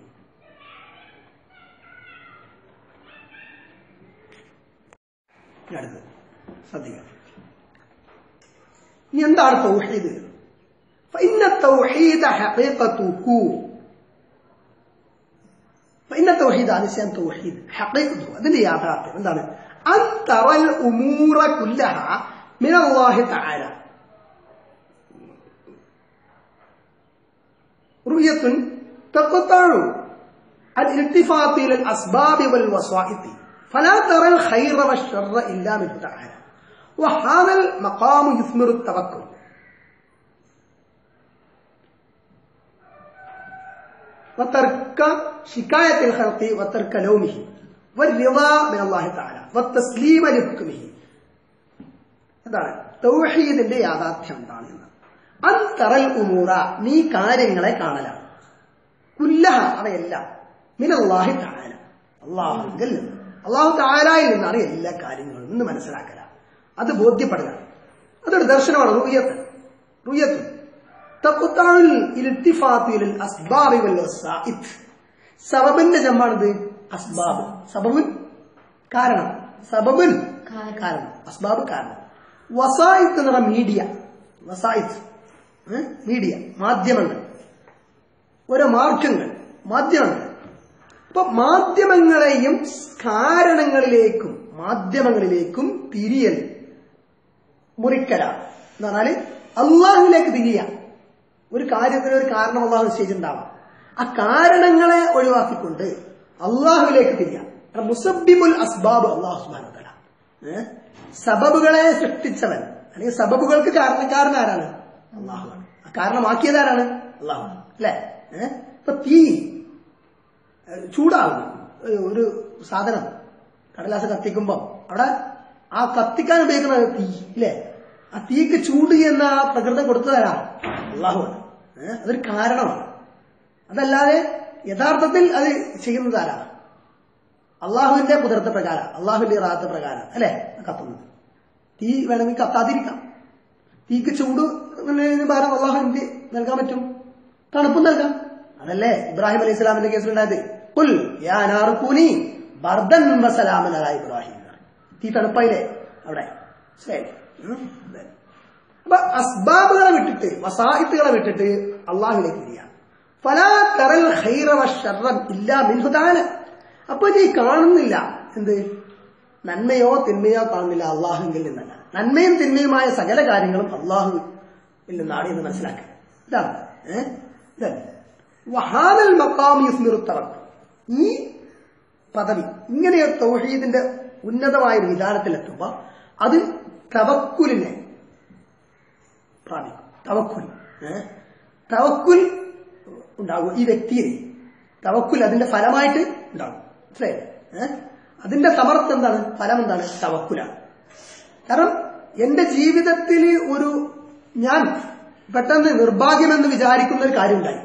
അടുത്തത് ശ്രദ്ധിക്കുക. ഇനി എന്താണ് തൗഹീദ്? فإن التوحيد حقيقته فإن التوحيد عن الشيء توحيد حقيقته അതിന്റെ യാഥാർത്ഥ്യം എന്താണ്? أن ترى الأمور كلها من الله تعالى رؤية تقطع الالتفات إلى الأسباب والوسائط فلا ترى الخير والشر إلا منه تعالى وهذا المقام يثمر التوكل وترك شكاية الخلق وترك لومه والرضا من الله تعالى والتسليم لحكمه. എന്താണ് തൗഹീദിന്റെ യാഥാർത്ഥ്യം? എന്താണ്? അന്തറൽ ഉമൂറ, നീ കാര്യങ്ങളെ കാണലാണ്, കുല്ലഹ, അവയെല്ലാം, മിനല്ലാഹി തആല, അല്ലാഹുവിൽ നിന്ന്, അല്ലാഹു തആലയിൽ നിന്നാണ് എല്ലാ കാര്യങ്ങളും എന്ന് മനസ്സിലാക്കല, അത് ബോധ്യപ്പെടുക. അതൊരു ദർശനമാണ്. റുയത്ത് തഖ്തഉൽ ഇൽതിഫാത്ത് ഇലൽ അസ്ബാബ് വൽ വസാഇത്. സബബിന്റെ ജമ്മാണിത് അസ്ബാബ്. സബബുൻ കാരണം, സബബുൻ കാരണം, അസ്ബാബ് കാരണം. വസായിത്ത് എന്ന് പറഞ്ഞാൽ മീഡിയ. വസായിത്ത് മീഡിയ, മാധ്യമങ്ങൾ, ഓരോ മാർഗങ്ങൾ, മാധ്യമങ്ങൾ. അപ്പൊ മാധ്യമങ്ങളെയും മാധ്യമങ്ങളിലേക്കും തിരിയൽ, മുറിക്കലാണ് എന്ന് പറഞ്ഞാല് അള്ളാഹുവിലേക്ക് തിരിയാം. ഒരു കാര്യത്തിന് ഒരു കാരണം അള്ളാഹു നിശ്ചയിച്ചിട്ടുണ്ടാവാം. ആ കാരണങ്ങളെ ഒഴിവാക്കിക്കൊണ്ട് അള്ളാഹുവിലേക്ക് തിരിയാം. മുസബ്ബിബുൽ അസ്ബാബ് അല്ലാഹു സുബ്ഹാനഹു വ തആല. സബബുകളെ സൃഷ്ടിച്ചവൻ അല്ലെങ്കിൽ സബബുകൾക്ക് കാരണക്കാരൻ ആരാണ്? അല്ലാഹുവാണ്. കാരണമാക്കിയതാരാണ്? അല്ലാഹുവാണ്. അല്ലെ? ഇപ്പൊ തീ ചൂടാകുന്നു. ഒരു സാധനം കടലാസ് കത്തിക്കുമ്പോ അവിടെ ആ കത്തിക്കാൻ ഉപയോഗിക്കുന്നത് തീ ഇല്ലേ? ആ തീക്ക് ചൂട് എന്ന പ്രകൃതം കൊടുത്തതാരാ? അല്ലാഹുവാണ്. അതൊരു കാരണമാണ്. അതല്ലാതെ യഥാർത്ഥത്തിൽ അത് ചെയ്യുന്നതാരാ? അള്ളാഹുവിന്റെ കുതിർത്ത പ്രകാരം, അള്ളാഹുവിന്റെ റാത്ത പ്രകാരം അല്ലെ കത്തുന്നത്. തീ വേണമെങ്കിൽ കത്താതിരിക്കാം. തീക്ക് ചൂട് പകരം അള്ളാഹു എന്ത് നൽകാൻ പറ്റും? തണുപ്പും നൽകാം. അതല്ലേ ഇബ്രാഹിം അലൈഹി സ്വലാമിന്റെ കേസിലുണ്ടായത്? ഖുൽ യാ നാറു കൂനി ബർദൻ വസലാമൻ അലാ ഇബ്രാഹിം. തീ തണുപ്പായില്ലേ അവിടെ? അപ്പൊ അസ്ബാബുകളെ വിട്ടിട്ട് വസായിത്തുകളെ വിട്ടിട്ട് അള്ളാഹുവിലേക്ക് തിരിയാം. ഫലാ തറൽ ഖൈറ വശർറ ഇല്ലാ മിൻഹു തആല. അപ്പൊ നീ കാണുന്നില്ല എന്ത്? നന്മയോ തിന്മയോ കാണുന്നില്ല അള്ളാഹുവിൽ നിന്നല്ല. നന്മയും തിന്മയുമായ സകല കാര്യങ്ങളും അള്ളാഹുവിൽ നിന്നാണ് എന്ന് മനസ്സിലാക്കുക. ഇതാണ് വഹാദൽ മഖാം യുസ്മിറു തവക്കുൽ. ഈ പദവി ഇങ്ങനെ തൗഹീദിന്റെ ഉന്നതമായ ഒരു വിധാനത്തിലെത്തുമ്പോ അത് തവക്കുലിനെ പ്രാപിക്കും. തവക്കുൽ ഉണ്ടാകും ഈ വ്യക്തിയിൽ. തവക്കുൽ അതിന്റെ ഫലമായിട്ട് ഉണ്ടാകും. മനസ്സിലായില്ലേ? അതിന്റെ സമർത്ഥം എന്താണ്? ഫലം എന്താണ്? തവക്കുലാണ്. കാരണം എന്റെ ജീവിതത്തിൽ ഞാൻ പെട്ടെന്ന് നിർഭാഗ്യമെന്ന് വിചാരിക്കുന്ന ഒരു കാര്യം ഉണ്ടായി.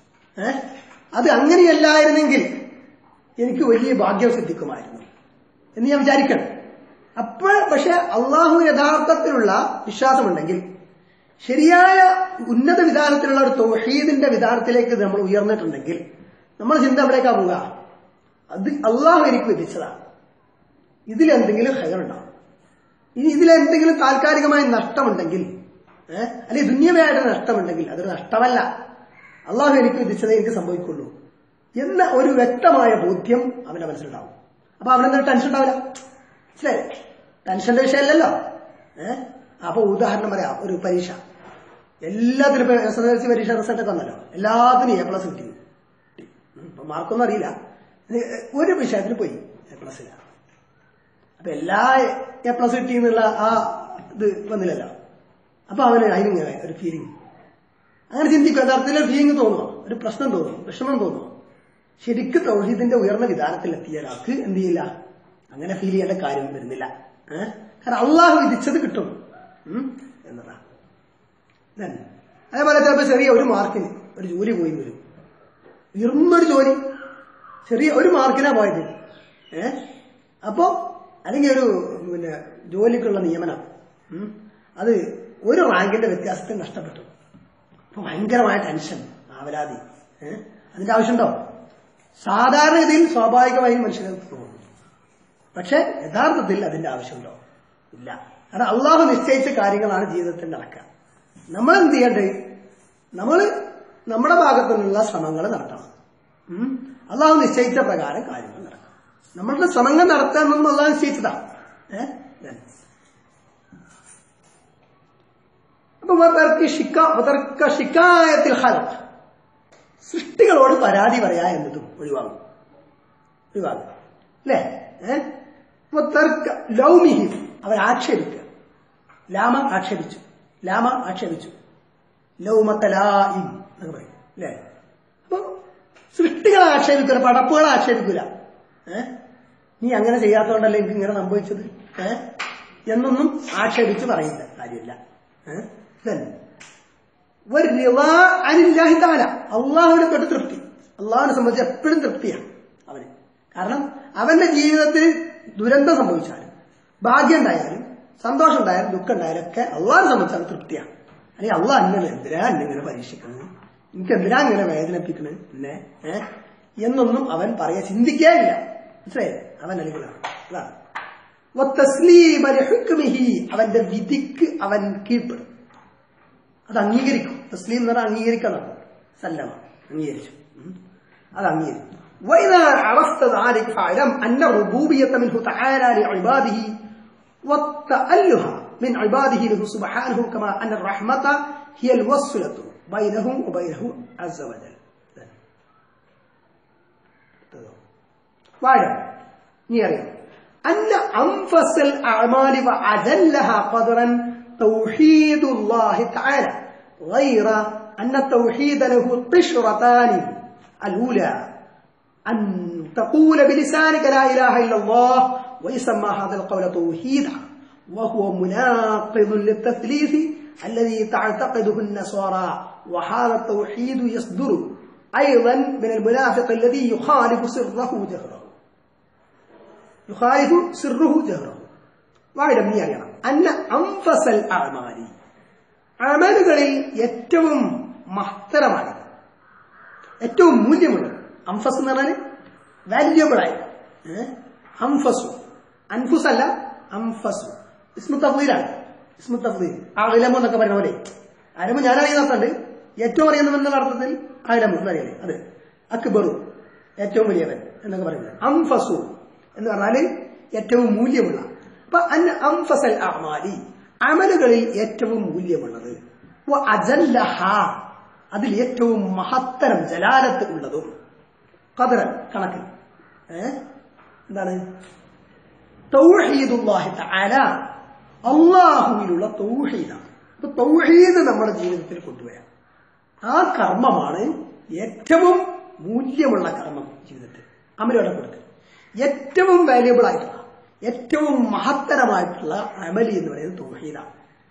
അത് അങ്ങനെയല്ലായിരുന്നെങ്കിൽ എനിക്ക് വലിയ ഭാഗ്യം സിദ്ധിക്കുമായിരുന്നു എന്ന് ഞാൻ വിചാരിക്കണം. അപ്പോൾ പക്ഷെ അള്ളാഹു യഥാർത്ഥത്തിലുള്ള വിശ്വാസമുണ്ടെങ്കിൽ, ശരിയായ ഉന്നത വിധാനത്തിലുള്ള ഒരു തൗഹീദിന്റെ വിധാനത്തിലേക്ക് നമ്മൾ ഉയർന്നിട്ടുണ്ടെങ്കിൽ നമ്മൾ ചിന്ത എവിടേക്കാ പോവുക? അത് അള്ളാഹു എനിക്ക് വിധിച്ചതാണ്. ഇതിലെന്തെങ്കിലും ഹൈറുണ്ടാവും. ഇനി ഇതിലെന്തെങ്കിലും താൽക്കാലികമായ നഷ്ടമുണ്ടെങ്കിൽ, അല്ലെങ്കിൽ ദുന്യവയായിട്ട് നഷ്ടമുണ്ടെങ്കിൽ അതൊരു നഷ്ടമല്ല, അള്ളാഹു എനിക്ക് വിധിച്ചതേ എനിക്ക് സംഭവിക്കുള്ളൂ എന്ന ഒരു വ്യക്തമായ ബോധ്യം അവന്റെ മനസ്സിലുണ്ടാവും. അപ്പൊ അവനെന്തൊരു ടെൻഷൻ ഉണ്ടാവില്ല. മനസ്സിലായി? ടെൻഷന്റെ വിഷയമല്ലല്ലോ. അപ്പൊ ഉദാഹരണം പറയാം, ഒരു പരീക്ഷ എല്ലാത്തിനും ഇപ്പൊ SSLC പരീക്ഷ റിസൾട്ടൊക്കെ വന്നല്ലോ, എല്ലാത്തിനും A+ കിട്ടി. ഇപ്പൊ മാർക്കൊന്നും അറിയില്ല. ഒരു വിഷയത്തിന് പോയി A+ ഇല്ല. അപ്പൊ എല്ലാ A+ കിട്ടി എന്നുള്ള ആ ഇത് വന്നില്ലല്ലോ. അപ്പൊ അവന് അതിനിങ്ങനെ ഒരു ഫീലിംഗ്, അങ്ങനെ ചിന്തിക്കും. യഥാർത്ഥത്തിൽ ഒരു ഫീലിംഗ് തോന്നുമോ? ഒരു പ്രശ്നം തോന്നുമോ? വിഷമം തോന്നുമോ? ശരിക്കും തൗഹീദിന്റെ ഉയർന്ന വിധാനത്തിൽ എത്തിയ ഒരാൾക്ക് എന്ത് ചെയ്യില്ല, അങ്ങനെ ഫീൽ ചെയ്യേണ്ട കാര്യം വരുന്നില്ല. കാരണം അള്ളാഹു വിധിച്ചത് കിട്ടും എന്നതാണ്. അതേപോലെ ചിലപ്പോൾ ചെറിയ ഒരു മാർക്കിന് ഒരു ജോലി പോയി വരും. ഉയർന്നൊരു ജോലി ചെറിയ ഒരു മാർക്കിനാ പോയത്. അപ്പോ അല്ലെങ്കിൽ ഒരു ജോലിക്കുള്ള നിയമനം അത് ഒരു റാങ്കിന്റെ വ്യത്യാസത്തിൽ നഷ്ടപ്പെട്ടു. അപ്പൊ ഭയങ്കരമായ ടെൻഷൻ, ആവലാതി. അതിന്റെ ആവശ്യമുണ്ടോ? സാധാരണഗതിയിൽ സ്വാഭാവികമായും മനുഷ്യർക്ക് തോന്നും. പക്ഷെ യഥാർത്ഥത്തിൽ അതിന്റെ ആവശ്യമുണ്ടോ? ഇല്ല. കാരണം അള്ളാഹു നിശ്ചയിച്ച കാര്യങ്ങളാണ് ജീവിതത്തിൽ നടക്കുക. നമ്മൾ എന്ത് ചെയ്യേണ്ടത്? നമ്മൾ നമ്മുടെ ഭാഗത്തു നിന്നുള്ള ശ്രമങ്ങൾ നടത്തണം. അള്ളാഹു നിശ്ചയിച്ച പ്രകാരം കാര്യങ്ങൾ നടക്കണം. നമ്മളുടെ ശ്രമങ്ങൾ നടത്തുക എന്നൊന്നും അള്ളാഹു നിശ്ചയിച്ചതാണ്. അപ്പൊ ഷിക്കായത്തിൽ ഖൽഖ്, സൃഷ്ടികളോട് പരാതി പറയാ എന്നതും ഒഴിവാകും. അല്ലേ? ലൗമിഹിം, അവർ ആക്ഷേപിക്കുക. ലാമ ആക്ഷേപിച്ചു ലൗമത്തലാഇം എന്നൊക്കെ പറയും. അല്ലേ? അപ്പൊ സൃഷ്ടികളെ ആക്ഷേപിക്കൂല, പടപ്പുകളെ ആക്ഷേപിക്കൂല. നീ അങ്ങനെ ചെയ്യാത്തതുകൊണ്ടല്ലേ എനിക്ക് ഇങ്ങനെ സംഭവിച്ചത് എന്നൊന്നും ആക്ഷേപിച്ച് പറയില്ല, കാര്യമില്ല. അള്ളാഹുവിനെ തൊട്ട് തൃപ്തി. അള്ളാഹുവിനെ സംബന്ധിച്ച് എപ്പോഴും തൃപ്തിയാണ് അവന്. കാരണം അവന്റെ ജീവിതത്തിൽ ദുരന്തം സംഭവിച്ചാലും ഭാഗ്യം ഉണ്ടായാലും സന്തോഷം ഉണ്ടായാലും ദുഃഖം ഉണ്ടായാലും ഒക്കെ അള്ളാഹിനെ സംബന്ധിച്ചാണ് തൃപ്തിയാണ്. അല്ലെങ്കിൽ അള്ളാഹ് എന്തിനാ എന്നെ പരീക്ഷിക്കുന്നത്, എനിക്ക് എന്തിനാ ഇങ്ങനെ വേദനിപ്പിക്കുന്നത് എന്നെ എന്നൊന്നും അവൻ പറയാ ചിന്തിക്കേ ഇല്ല. മനസ്സിലായില്ലേ? അവൻ നൽകുന്നതാണ്. അവന്റെ വിധിക്ക് അവൻ കീഴ്പ്പെടും, അത് അംഗീകരിക്കും. തസ്ലീം എന്ന് പറഞ്ഞാൽ അംഗീകരിക്കണം. സല്ലമ, അംഗീകരിച്ചു, അത് അംഗീകരിക്കും. وإذا عرفت ذلك فاعلم أن الربوبية منه تعالى لعباده والتأله من عباده له سبحانه كما أن الرحمة هي الوصلة بينهم وبينه عز وجل. فاعلم ഇനി അറിയാം അന്ന അൻഫസൽ അഅമാലി വഅജല്ലഹ ഖദറൻ തൗഹീദുല്ലാഹി തആല غير أن التوحيد له قشرتان الأولى أن تقول بلسانك لا إله إلا الله ويسمى هذا القول توحيدا وهو مناقض للتثليث الذي تعتقده النصارى وهذا التوحيد يصدر أيضا من المنافق الذي يخالف سره جهره വായിടം നീ അറിയണം അന്ന അൻഫസൽ അഅമാലി അമലുകളിൽ ഏറ്റവും മഹത്തരമായത് ഏറ്റവും മൂല്യമുള്ളത് അൻഫസ് എന്ന് പറഞ്ഞാൽ വാല്യുബിൾ ആയത് അൻഫസു അൻഫുസ് അല്ല അൻഫസു ഇസ്മു തഫ്ദീലാണ് ഇസ്മു തഫ്ദീൽ അഅലമു എന്നൊക്കെ പറയുന്ന പോലെ അലമു ഞാൻ അറിയുന്നുണ്ട് ഏറ്റവും അറിയുന്നവെന്നുള്ള അർത്ഥത്തിൽ അഅലമു എന്നറിയാലേ അത് അക്ബറു ഏറ്റവും വലിയവൻ എന്നൊക്കെ പറയുന്നത് അൻഫസു എന്ന് പറഞ്ഞാല് ഏറ്റവും മൂല്യമുള്ള അപ്പൊ അൻഫസൽ അഅമാലി അമലുകളിൽ ഏറ്റവും മൂല്യമുള്ളത് അജല്ലഹ അതിൽ ഏറ്റവും മഹത്തരം ജലാലത്ത് ഉള്ളതും ഖദറൻ കണക്കിൽ എന്താണ് തൗഹീദുല്ലാഹി തആല അല്ലാഹുവിലുള്ള തൗഹീദാണ്. അപ്പൊ തൗഹീദ് നമ്മുടെ ജീവിതത്തിൽ കൊണ്ടുവരാം. ആ കർമ്മമാണ് ഏറ്റവും മൂല്യമുള്ള കർമ്മം ജീവിതത്തിൽ അമലുകളെ കൊടുക്കുക. ഏറ്റവും വാല്യുബിൾ ആയിട്ടുള്ള ഏറ്റവും മഹത്തരമായിട്ടുള്ള അമലി എന്ന് പറയുന്നത് തൗഹീദാണ്.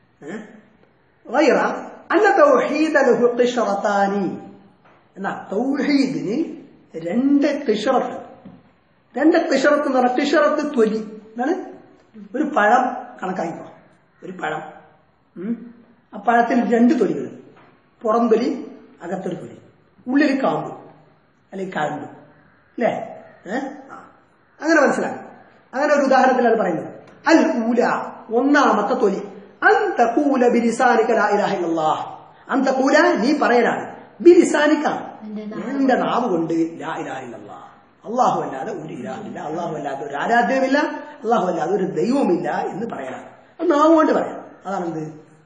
അല്ല തൗഹീദ ലഹു ഖിശ്റതാനി എന്നാ തൗഹീദിന് രണ്ട് ഖിശ്റത്ത്. രണ്ട് ഖിശ്റത്ത് എന്ന് പറഞ്ഞാൽ ഖിശ്റത്ത് തൊലി എന്താണ്? ഒരു പഴം കണക്കാക്കിക്കോ. ഒരു പഴം, ആ പഴത്തിൽ രണ്ട് തൊലികൾ, പുറം തൊലി, അകത്തൊരു തൊലി, ഉള്ളിൽ കാമ്പ് അല്ലെങ്കിൽ കഴമ്പ്, അല്ലേ? അങ്ങനെ മനസ്സിലാക്കും. അങ്ങനെ ഒരു ഉദാഹരണത്തിൽ അത് പറയുന്നത് അൽ ഊല ഒന്നാമത്തെ തൊലി അന്തഖൂല ബിലിസാനിക ലാ ഇലാഹ ഇല്ലല്ലാഹ്. അന്തഖൂല നീ പറയലാണ്, ബിലിസാനിക നിന്റെ നാവ് കൊണ്ട് ലാ ഇലാഹ ഇല്ലല്ലാഹ് അല്ലാഹു അല്ലാതെ ഒരു ഇലാഹില്ല, അല്ലാഹു അല്ലാതെ ഒരു ആരാധ്യമില്ല, അല്ലാഹു അല്ലാതെ ഒരു ദൈവമില്ല എന്ന് പറയലാണ്. അത് നാവ് കൊണ്ട് പറയാം. അതാണെന്ത്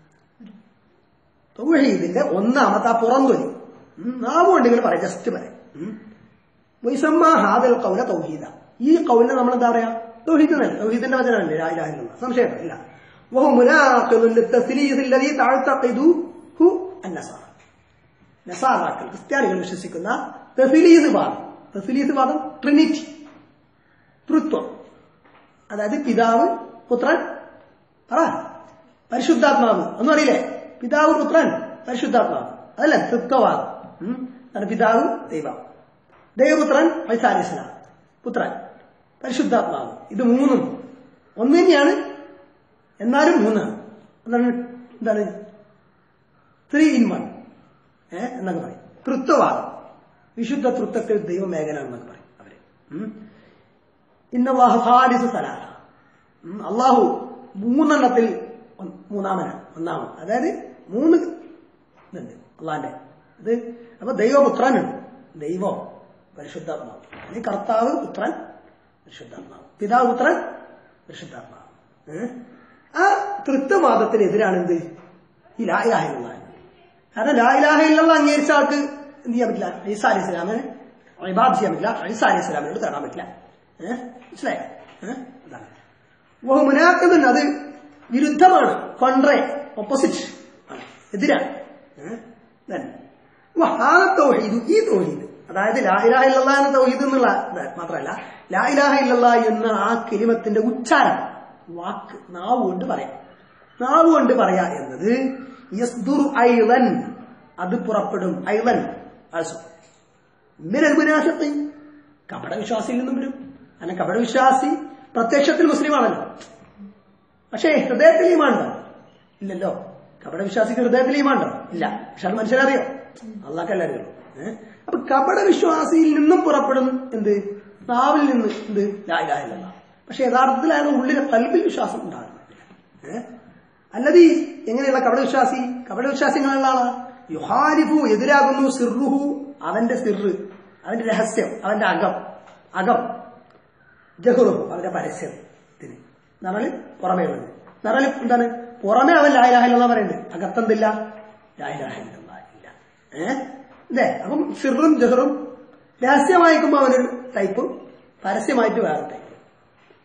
തൗഹീദിന്റെ ഒന്നാമത്തെ ആ പുറംതൊലി. നാവ് കൊണ്ട് ഇങ്ങനെ പറയാം, ജസ്റ്റ് പറയാം. വൈസമ്മ ഹാദൽ ഖൗല തൗഹീദ. ഈ ഖൗലിനെ നമ്മൾ എന്താ പറയാ? തൗഹീദ് തന്നെ. തൗഹീദിന്റെ വചനമല്ലേ ലാ ഇലാഹ ഇല്ലല്ലാഹ്, സംശയമില്ല. വഹു മുനാഖിദുൻ ലിത്തസ്ലീഹ് അല്ലദീ തഅതഖിദുഹു അന്നസാറ. നസാറാക്കൾ ക്രിസ്ത്യാനികൾ വിശ്വസിക്കുന്ന തസ്ലീഹ് വാദം. തസ്ലീഹ് വാദം ട്രിനിറ്റി, തൃത്വം. അതായത് പിതാവ്, പുത്രൻ, പറ പരിശുദ്ധാത്മാവ്. ഒന്നും അറിയില്ലേ? പിതാവ്, പുത്രൻ, പരിശുദ്ധാത്മാവ്, അതല്ലേ തൃത്വവാദം. പിതാവ് ദൈവം, ദൈവപുത്രൻ ഈസ അലൈഹിസ്സലാം, പുത്രൻ, പരിശുദ്ധാത്മാവ്. ഇത് മൂന്നും ഒന്ന് തന്നെയാണ്, എന്നാലും മൂന്നാണ്. എന്താണ് 3 in 1 എന്നൊക്കെ പറയും. തൃത്വവാദം, വിശുദ്ധ തൃത്വത്തിൽ ദൈവമേഖല എന്നൊക്കെ പറയും അവര്. ഇന്നല്ലാഹു ഖാലിസു സലാസ. അള്ളാഹു മൂന്നെണ്ണത്തിൽ മൂന്നാമനാണ്, ഒന്നാമൻ. അതായത് 3 ഇതുണ്ട് അള്ളാന്റെ. ഇത് അപ്പൊ ദൈവപുത്രനുണ്ട്, ദൈവം, പരിശുദ്ധാത്മാവ്. അല്ലെങ്കിൽ കർത്താവ്, പുത്രൻ, പരിശുദ്ധാത്മാവ്, പിതാവ്, പുത്രൻ, പരിശുദ്ധാത്മാവ്. ആ തൃത്വവാദത്തിനെതിരാണ് എന്ത്? ഈ ലാ ഇലാഹ ഇല്ലല്ലാഹ്. കാരണം ലാ ഇലാഹ ഇല്ലല്ലാഹ് അംഗീകരിച്ച ആൾക്ക് എന്ത് ചെയ്യാൻ പറ്റില്ല? ഈസ അലൈഹിസ്സലാമിനെ ഇബാദത്ത് ചെയ്യാൻ പറ്റില്ല, ഈസ അലൈഹിസ്സലാമിനോട് തേടാൻ പറ്റില്ല. മനസ്സിലായോ? അതാണ് വഹു മുനാഖിദുൻ. അത് വിരുദ്ധമാണ്, കോൺട്രേ, ഓപ്പോസിറ്റ് ആണ്, എതിരാണ്. ഈ തൗഹീദ്, അതായത് ലാ ഇലാഹ ഇല്ലല്ലാഹ് എന്ന തൗഹീദ് എന്നുള്ള മാത്രമല്ല, ലാ ഇലാഹ ഇല്ലല്ലാഹ് എന്ന ആ കലിമത്തിന്റെ ഉച്ചാരണം, വാക്ക് നാവ് കൊണ്ട് പറയാം. നാവ് കൊണ്ട് പറയാ എന്നത് യസ്ദുറു ഐളൻ, അത് പുറപ്പെടും. ഐളൻ ആൾസോ മിനൽ മുനാഫിഖീൻ, കപടവിശ്വാസിയിൽ നിന്നും വരും. അങ്ങനെ കപടവിശ്വാസി പ്രത്യക്ഷത്തിൽ മുസ്ലിമാണല്ലോ, പക്ഷേ ഹൃദയത്തിൽ ഈമാനുണ്ടോ? ഇല്ലല്ലോ. കപടവിശ്വാസിക്ക് ഹൃദയത്തിൽ ഈമാനുണ്ടോ? ഇല്ല. പക്ഷെ അത് മനുഷ്യരറിയോ? അള്ളാഹ്ക്കല്ലേ അറിയുള്ളൂ. അപ്പൊ കപടവിശ്വാസിയിൽ നിന്നും പുറപ്പെടും എന്ത്? നാവിൽ നിന്ന് എന്ത്? ലാ ഇലാഹ ഇല്ലല്ലാഹ്. പക്ഷെ യഥാർത്ഥത്തിൽ അയാളുടെ ഉള്ളിലെ ഖൽബിൽ വിശ്വാസം ഉണ്ടാകുന്നില്ല. അല്ലത് എങ്ങനെയുള്ള കപടവിശ്വാസി? കപടവിശ്വാസികളുള്ള ആളാ യുഹാരിഫു, എതിരാകുന്നു, സിർറുഹു, അവന്റെ സിർറ്, അവന്റെ രഹസ്യം, അവന്റെ അകം, ജഹ്റുഹു, അവന്റെ പരസ്യത്തിന്. നറല് പുറമേ ഉള്ളത്. നറല് എന്താണ്? പുറമേ അവൻ ലാ ഇലാഹ ഇല്ലല്ലാഹ് പറയുന്നുണ്ട്, അകത്തെന്തില്ല? ലാ ഇലാഹ ഇല്ലല്ലാഹ് ഇല്ല. അല്ലേ? അപ്പം സിർറും ജഹ്റും രഹസ്യമായിക്കുമ്പോ അവനൊരു ടൈപ്പ്, പരസ്യമായിട്ട് വേറെ ടൈപ്പ്.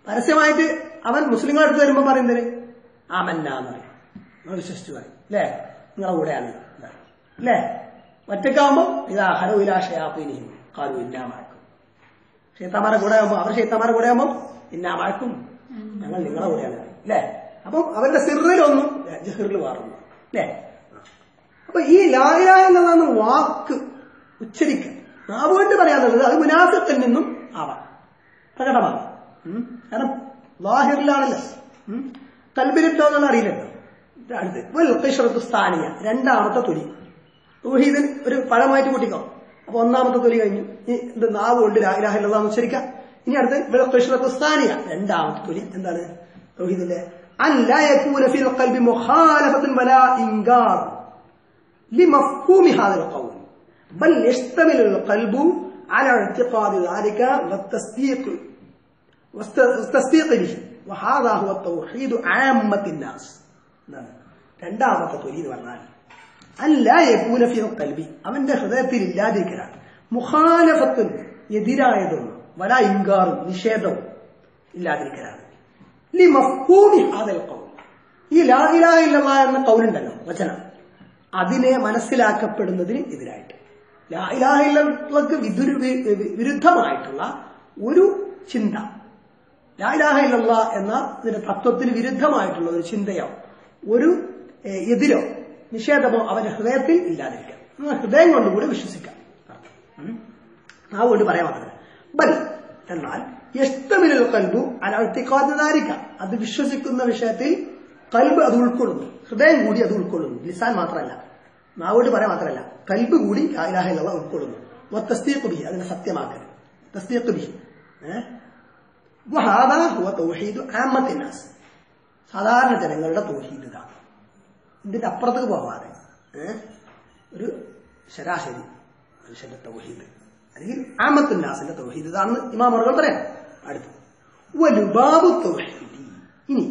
പരസ്യമായിട്ട് അവൻ മുസ്ലിങ്ങളെ അടുത്ത് വരുമ്പോൾ പറയുന്നത് ആമന്ന എന്ന് പറയും, നമ്മൾ വിശ്വസിച്ചു പറയും അല്ലേ, നിങ്ങളെ കൂടെയാണ് അല്ലേ. ഒറ്റക്കാവുമ്പോ ഇതാ ഹലോ ഇലാശയാപ്പിനെയും കാലു ഇന്നാമാക്കും. ഷെയ്ത്താമാരെ കൂടെ ആകുമ്പോ അവർ ഷെയ്ത്താമാരെ കൂടെ ആകുമ്പോൾ ഇന്നാമാക്കും, ഞങ്ങൾ നിങ്ങളെ കൂടെയാണ് അല്ലേ. അപ്പം അവരുടെ സിറിലൊന്നും ജഹിറിൽ മാറുന്നു അല്ലേ. അപ്പൊ ഈ ലാ ഇലാഹ എന്നുള്ളതാണ് വാക്ക് ഉച്ചരിക്കുക, നാവുകൊണ്ട് പറയാന്നുള്ളത് അത് മുനാഫിഖിൽ നിന്നും ആവാം, പ്രകടമാവാം. കാരണം ലാഹിറിലാണല്ലോ, കൽബിലിട്ടോ എന്നുള്ള അറിയില്ലല്ലോ. അടുത്ത് സ്ഥാനിയ രണ്ടാമത്തെ തൊലി, തൗഹീദിൽ ഒരു പഴമായിട്ട് കൂട്ടിക്കോ. അപ്പൊ ഒന്നാമത്തെ തൊലി കഴിഞ്ഞു, ഇത് നാവ് കൊണ്ട് ലാ ഇലാഹ ഇല്ലല്ലാഹ് ഉച്ചരിക്കാം. ഇനി അടുത്ത് സ്ഥാനിയ രണ്ടാമത്തെ തൊലി എന്താണ് തൗഹീദിന്റെ അൻ ലാ യകൂന ഫിൽ ഖൽബി മുഖാലഫത്തുൻ വലാ ഇൻകാർ لمفهوم هذا القول بل يشتمل القلب على اعتقاد ذلك والتصديق به وهذا هو التوحيد عامة الناس. രണ്ടാമത്തെ തൊലി എന്ന് പറഞ്ഞാൽ അല്ല യകൂന ഫിൽ ഖൽബി, അവന്റെ ഹൃദയത്തിൽ ഇല്ലാതിരിക്കലാണ്, മുഖാലഫത്തുൻ എതിരായതൊന്നും, വലാ ഇൻകാറും നിഷേധവും ഇല്ലാതിരിക്കലാണ്. ലിമഫ്ഹൂമി ഹാദൽ ഖൗൽ, ഈ ലാ ഇലാഹ ഇല്ലല്ലാഹ് എന്ന ഖൗലുണ്ടല്ലോ വചനം, അതിനെ മനസ്സിലാക്കപ്പെടുന്നതിന് എതിരായിട്ട് ലാ ഇലാഹ ഇല്ലല്ലാഹ്ക്ക് വിരുദ്ധമായിട്ടുള്ള ഒരു ചിന്ത, ലാ ഇലാഹ ഇല്ലല്ലാഹ് എന്ന ഇതിന്റെ തത്വത്തിന് വിരുദ്ധമായിട്ടുള്ള ഒരു ചിന്തയോ ഒരു എതിരോ നിഷേധമോ അവന്റെ ഹൃദയത്തിൽ ഇല്ലാതിരിക്കാം. ഹൃദയം കൊണ്ടുകൂടെ വിശ്വസിക്കാം, അതുകൊണ്ട് പറയാൻ മാത്രമല്ല. ബൽ എന്നാൽ യസ്തമിലുൽ ഖൽബു അലാ ഇഅ്തിഖാദി ദാലിക, അത് വിശ്വസിക്കുന്ന വിഷയത്തിൽ കൽബ് അത് ഉൾക്കൊള്ളുന്നു, ഹൃദയം കൂടി അത് ഉൾക്കൊള്ളുന്നു. ലിസാൻ മാത്രമല്ല, നാവോട് പറയാൻ മാത്രമല്ല, കൽബ് കൂടി ലാ ഇലാഹ ഇല്ലല്ലാഹ് ഉൾക്കൊള്ളുന്നു. വതസ്ദീഖ് ബിഹി, അതിനെ സത്യമാക്കൽ, തസ്ദീഖ് ബിഹി. വഹാദാ ഹുവ തൗഹീദു ആമ്മത്തിൻ നാസ്, സാധാരണ ജനങ്ങളുടെ തൗഹീദ് ഇതാണ്. ഇതിന്റെ അപ്പുറത്തേക്ക് പോവാതെ ഒരു ശരാശരി മനുഷ്യന്റെ തൗഹീദ് അല്ലെങ്കിൽ ആമ്മത്തുൻ നാസിന്റെ തൗഹീദ് ഇതാണെന്ന് ഇമാമുകൾ പറയാം. അടുത്ത് വലുബാബു തൗഹീദി. ഇനി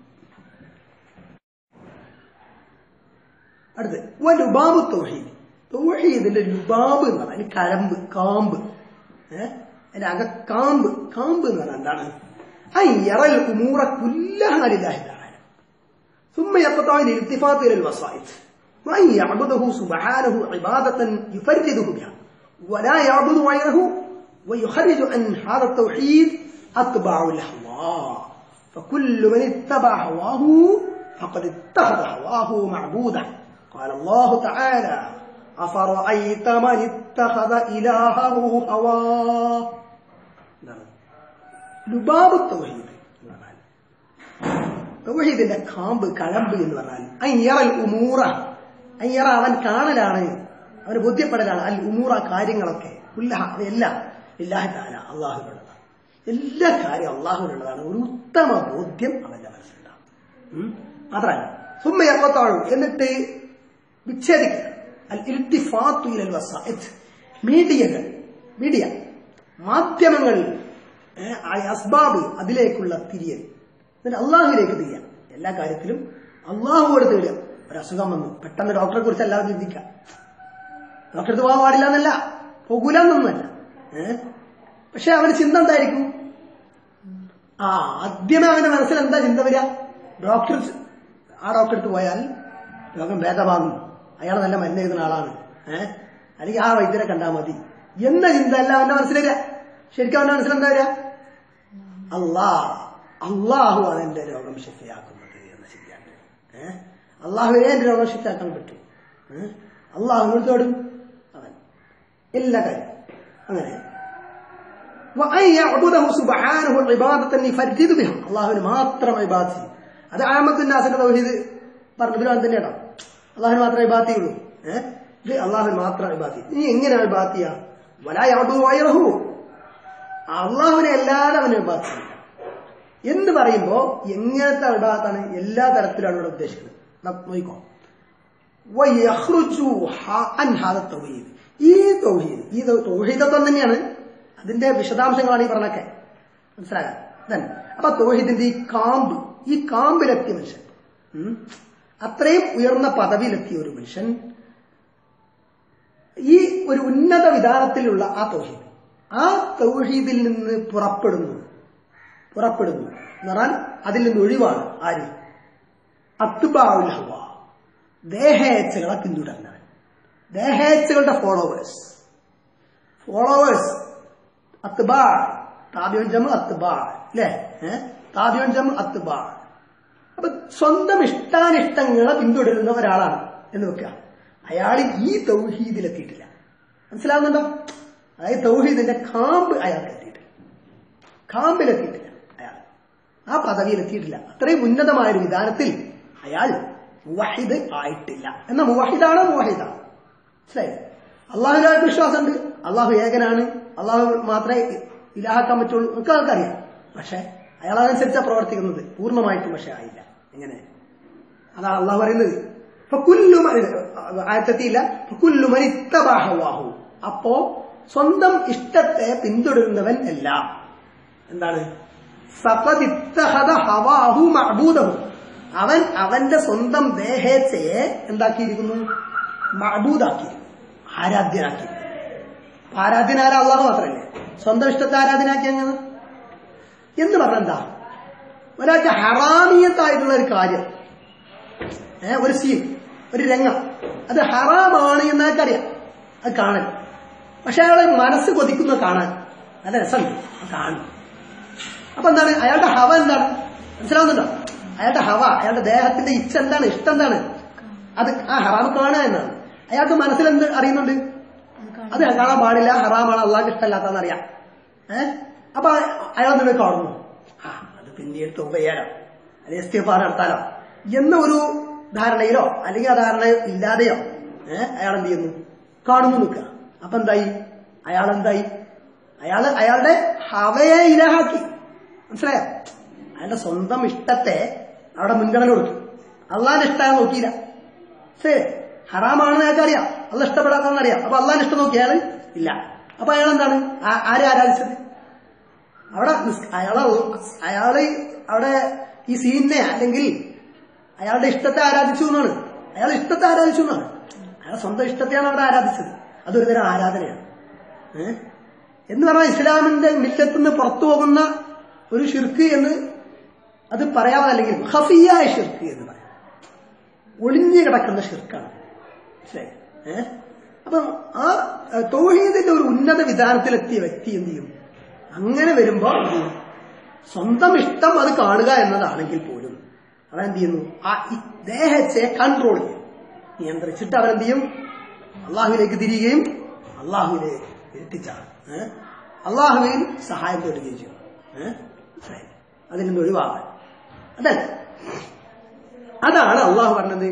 അടുത്ത് വലുബാബു തൗഹീദ്, തൗഹീദിന്റെ ലുബാബ് എന്ന് പറഞ്ഞാൽ കരമ്പ്, കാമ്പ്, അതിന്റെ അകക്കാമ്പ്. കാമ്പ് എന്ന് പറഞ്ഞാൽ എന്താണ്? അയ്യറൽ ഉമൂറ കുല്ലഹാ ലില്ലാഹി തആല ثم يقطع الالتفات الى الوسائط وان يعبده سبحانه عباده يفرده بها ولا يعبد غيره ويخرج عن هذا التوحيد اتباع الهوى فكل من اتبع هواه فقد اتخذ هواه معبودا قال الله تعالى أفرأيت من اتخذ إلهه هواه. ലുബാബ് തൗഹീദ് എന്ന് പറഞ്ഞാൽ തൗഹീദിന്റെ കാമ്പ്, കഴമ്പ് എന്ന് പറഞ്ഞാൽ അയ്യറൽ ഉമൂറ, അയ്യറ അവൻ കാണലാണ്, അവന് ബോധ്യപ്പെടലാണ്, അൽ ഉമൂറ കാര്യങ്ങളൊക്കെ, ഉല്ലഹ അതെല്ലാം ഇല്ലാഹി തആല അള്ളാഹുവിനുള്ളതാണ്, എല്ലാ കാര്യം അള്ളാഹുവിനുള്ളതാണ്, ഒരു ഉത്തമ ബോധ്യം അവന്റെ മനസ്സിലുണ്ടാവും. മാത്രമല്ല സുമ്മ യഖ്തഉ, എന്നിട്ട് വിച്ഛേദിക്കുക, അൽ ഇൽത്തിഫാത്തു ഇലൽ വസാഇത്, മീഡിയകൾ, മീഡിയ മാധ്യമങ്ങൾ, അസ്ബാബ് അതിലേക്കുള്ള തിരിയൽ, എന്നിട്ട് അള്ളാഹുവിലേക്ക് തിരിയാം. എല്ലാ കാര്യത്തിലും അള്ളാഹുവോട് തേടുക. ഒരു അസുഖം വന്നു, പെട്ടെന്ന് ഡോക്ടറെ കുറിച്ച് എല്ലാവരും ചിന്തിക്കുക, ഡോക്ടറെ അടുത്ത് പോകാൻ പാടില്ല എന്നല്ല, പോകൂല എന്നൊന്നുമല്ല. പക്ഷെ അവന് ചിന്ത എന്തായിരിക്കും? ആദ്യമേ അവന്റെ മനസ്സിൽ എന്താ ചിന്ത വരിക? ആ ഡോക്ടറെ അടുത്ത് പോയാൽ രോഗം ഭേദമാകും, അയാൾ നല്ല മരുന്ന് എഴുതുന്ന ആളാണ്, അല്ലെങ്കിൽ ആ വൈദ്യരെ കണ്ടാൽ മതി എന്ന ചിന്ത അല്ല അവന്റെ മനസ്സിൽ വരിക. ശരിക്കും അവന്റെ മനസ്സിൽ എന്താ വരിക? അള്ളാഹു ആണ് എന്റെ രോഗം ശിഫയാക്കുന്നത് എന്ന ചിന്തയാണ്. അള്ളാഹുവേ എന്റെ രോഗം ശിഫയാക്കാൻ പറ്റും, അള്ളാഹുവിനോട് തോടും അവൻ എല്ലാ കാര്യം. അങ്ങനെ അള്ളാഹുവിന് മാത്രം ഇബാദത്ത് ചെയ്യും. അത് ആമത്തുൻ നാസിന്റെ തൗഹീദ് പറഞ്ഞ തന്നെയാണോ? അള്ളാഹുവിന് മാത്രമേ ഇബാദത്ത് ചെയ്യുള്ളൂ. ഇത് അള്ളാഹുവിന് മാത്രം ഇബാദത്ത് ചെയ്യും. ഇനി എങ്ങനെയാണ് ഇബാദത്ത് ചെയ്യുക? വലാ യഅ്ബുദു ഗൈറഹു, അള്ളാഹുവിനെ അല്ലാതെ അവന് ഇബാദത്ത് ചെയ്യില്ല എന്ന് പറയുമ്പോ എങ്ങനത്തെ ഇബാദത്താണ്? എല്ലാ തരത്തിലാണ് ഇവിടെ ഉദ്ദേശിക്കുന്നത്. നോക്കിക്കോ, വയഖ്റുജു അൻ ഹാദ തൗഹീദ്, ഈ തൗഹീദ്, ഈ തൗഹീദത്വം തന്നെയാണ്, അതിന്റെ വിശദാംശങ്ങളാണ് ഈ പറഞ്ഞൊക്കെ, മനസ്സിലാകാൻ. അപ്പൊ തൗഹീദിന്റെ ഈ കാമ്പിലെത്തിയ മനുഷ്യൻ, അത്രയും ഉയർന്ന പദവിയിലെത്തിയ ഒരു മനുഷ്യൻ, ഈ ഒരു ഉന്നത വിധാനത്തിലുള്ള ആ തൗഹീദിൽ നിന്ന് പുറപ്പെടുന്നു എന്ന് പറഞ്ഞാൽ അതിൽ നിന്ന് ഒഴിവാണ് ആര്? അത്ബാഉൽ ഹവ, ദേഹേച്ഛകളെ പിന്തുടരുന്നവൻ, ദേഹേച്ഛകളുടെ ഫോളോവേഴ്സ്. അത്ബാ, താബിഉൻ ജംഉ അത്ബാ അല്ലേ? താബിഉൻ ജംഉ അത്ബാ. അപ്പൊ സ്വന്തം ഇഷ്ടാനിഷ്ടങ്ങളെ പിന്തുടരുന്ന ഒരാളാണ് എന്ന് വെക്കുക. അയാൾ ഈ തൗഹീദിലെത്തിയിട്ടില്ല. മനസ്സിലാവുന്നുണ്ടോ? അതായത് തൗഹീദിന്റെ അയാൾക്ക് എത്തിയിട്ടില്ല, കാമ്പിലെത്തിയിട്ടില്ല. അയാൾ ആ പദവിയിലെത്തിയിട്ടില്ല. അത്രയും ഉന്നതമായൊരു വിധാനത്തിൽ അയാൾ മുവഹിദ് ആയിട്ടില്ല. എന്നാ മുവഹിദാണോ? മുവഹിദാണ്. മനസ്സിലായി? അള്ളാഹുവിനായിട്ട് വിശ്വാസമുണ്ട്, അള്ളാഹു ഏകനാണ്, അള്ളാഹു മാത്രമേ ഇലാഹാക്കാൻ പറ്റുള്ളൂ ഒക്കെ ആൾക്കറിയാം. പക്ഷെ അയാൾ അതനുസരിച്ചാണ് പ്രവർത്തിക്കുന്നത് പൂർണ്ണമായിട്ടും. പക്ഷെ ആയില്ല. എങ്ങനെ? അതാണ് അള്ളാഹു പറയുന്നത്. ആയത്തെത്തിയില്ല. അപ്പോ സ്വന്തം ഇഷ്ടത്തെ പിന്തുടരുന്നവൻ എല്ലാം എന്താണ്? അവൻ അവന്റെ സ്വന്തം ദേഹേച്ഛയെ എന്താക്കിയിരിക്കുന്നു? മഅബൂദാക്കിയിരിക്കുന്നു, ആരാധ്യനാക്കി. ആരാധ്യനാരാ? അള്ളാഹു മാത്രമല്ലേ. സ്വന്തം ഇഷ്ടത്തെ ആരാധനാക്കി അങ്ങനെ എന്ന് പറഞ്ഞെന്താ? ഒരാൾക്ക് ഹറാമിയത്തായിട്ടുള്ള ഒരു കാര്യം, ഒരു സീൻ, ഒരു രംഗം, അത് ഹറാമാണ് എന്നൊക്കറിയാം, അത് കാണാൻ. പക്ഷെ അയാളെ മനസ്സ് കൊതിക്കുന്ന കാണാൻ നല്ല രസമുണ്ട്, അത് കാണും. അപ്പൊ എന്താണ് അയാളുടെ ഹവ? എന്താണ്? മനസ്സിലാവുന്നുണ്ടോ? അയാളുടെ ഹവ, അയാളുടെ ദേഹത്തിന്റെ ഇച്ഛ എന്താണ്? ഇഷ്ടം എന്താണ്? അത് ആ ഹറാം കാണുക എന്നാണ്. അയാൾക്ക് മനസ്സിൽ എന്ത് അറിയുന്നുണ്ട്? അത് കാണാൻ പാടില്ല, ഹറാമാണ്, അള്ളാഹ്ക്ക് ഇഷ്ടമല്ലാത്തതെന്ന് അറിയാം. അപ്പൊ അയാളെന്ത് കാണുന്നു? അത് പിന്നീട് തൗബ ചെയ്യാലോ, അല്ലെങ്കിൽ ഇസ്തിഗ്ഫാർ നടത്താലോ എന്ന ഒരു ധാരണയിലോ അല്ലെങ്കിൽ ആ ധാരണ ഇല്ലാതെയോ അയാൾ എന്ത് ചെയ്യുന്നു? കാണുന്നു നിൽക്കുക. അപ്പൊ എന്തായി? അയാളുടെ ഹവയെ ഇലാഹാക്കി. മനസ്സിലായോ? അയാളുടെ സ്വന്തം ഇഷ്ടത്തെ അവിടെ മുൻഗണന കൊടുത്തു. അള്ളാഹിന്റെ ഇഷ്ടം നോക്കിയില്ല. ശരി, ഹറാമാണെന്ന് അയാൾക്ക് അറിയാം, അള്ള ഇഷ്ടപ്പെടാത്തതെന്ന് അറിയാം. അപ്പൊ അള്ളാഹിന്റെ ഇഷ്ടം നോക്കി അയാൾ ഇല്ല. അപ്പൊ അയാൾ എന്താണ്? ആരെ ആരാധിച്ചത്? അയാള് അവിടെ ഈ സീനിനെ അല്ലെങ്കിൽ അയാളുടെ ഇഷ്ടത്തെ ആരാധിച്ചു എന്നാണ്. അയാൾ ഇഷ്ടത്തെ ആരാധിച്ചു എന്നാണ്. അയാൾ സ്വന്തം ഇഷ്ടത്തെയാണ് അവിടെ ആരാധിച്ചത്. അതൊരു തരം ആരാധനയാണ്. എന്ന് പറഞ്ഞാൽ ഇസ്ലാമിന്റെ മില്ലത്തിൽ നിന്ന് പുറത്തു പോകുന്ന ഒരു ഷിർക്ക് എന്ന് അത് പറയാമല്ലെങ്കിൽ ഖഫിയായ ഷിർക്ക് എന്ന് പറയാം. ഒളിഞ്ഞു കിടക്കുന്ന ഷിർക്കാണ്. മനസ്സിലായി? അപ്പം ആ തൗഹീദിന്റെ ഒരു ഉന്നത വിധാനത്തിലെത്തിയ വ്യക്തി എന്ത് ചെയ്യും? അങ്ങനെ വരുമ്പോ എന്ത് ചെയ്യും? സ്വന്തം ഇഷ്ടം അത് കാണുക എന്നതാണെങ്കിൽ പോലും അവനെന്ത് ചെയ്യുന്നു? ആ ദേഹത്തെ കൺട്രോൾ ചെയ്യും, നിയന്ത്രിച്ചിട്ട് അവനെന്ത് ചെയ്യും? അള്ളാഹുവിലേക്ക് തിരിയുകയും അള്ളാഹുവിലേക്ക് എത്തിച്ചാണ് അള്ളാഹുവിൽ സഹായം തേടുകയും ചെയ്യും. അതിൽ നിന്ന് ഒഴിവാകാൻ. അതല്ല, അതാണ് അള്ളാഹു പറഞ്ഞത്.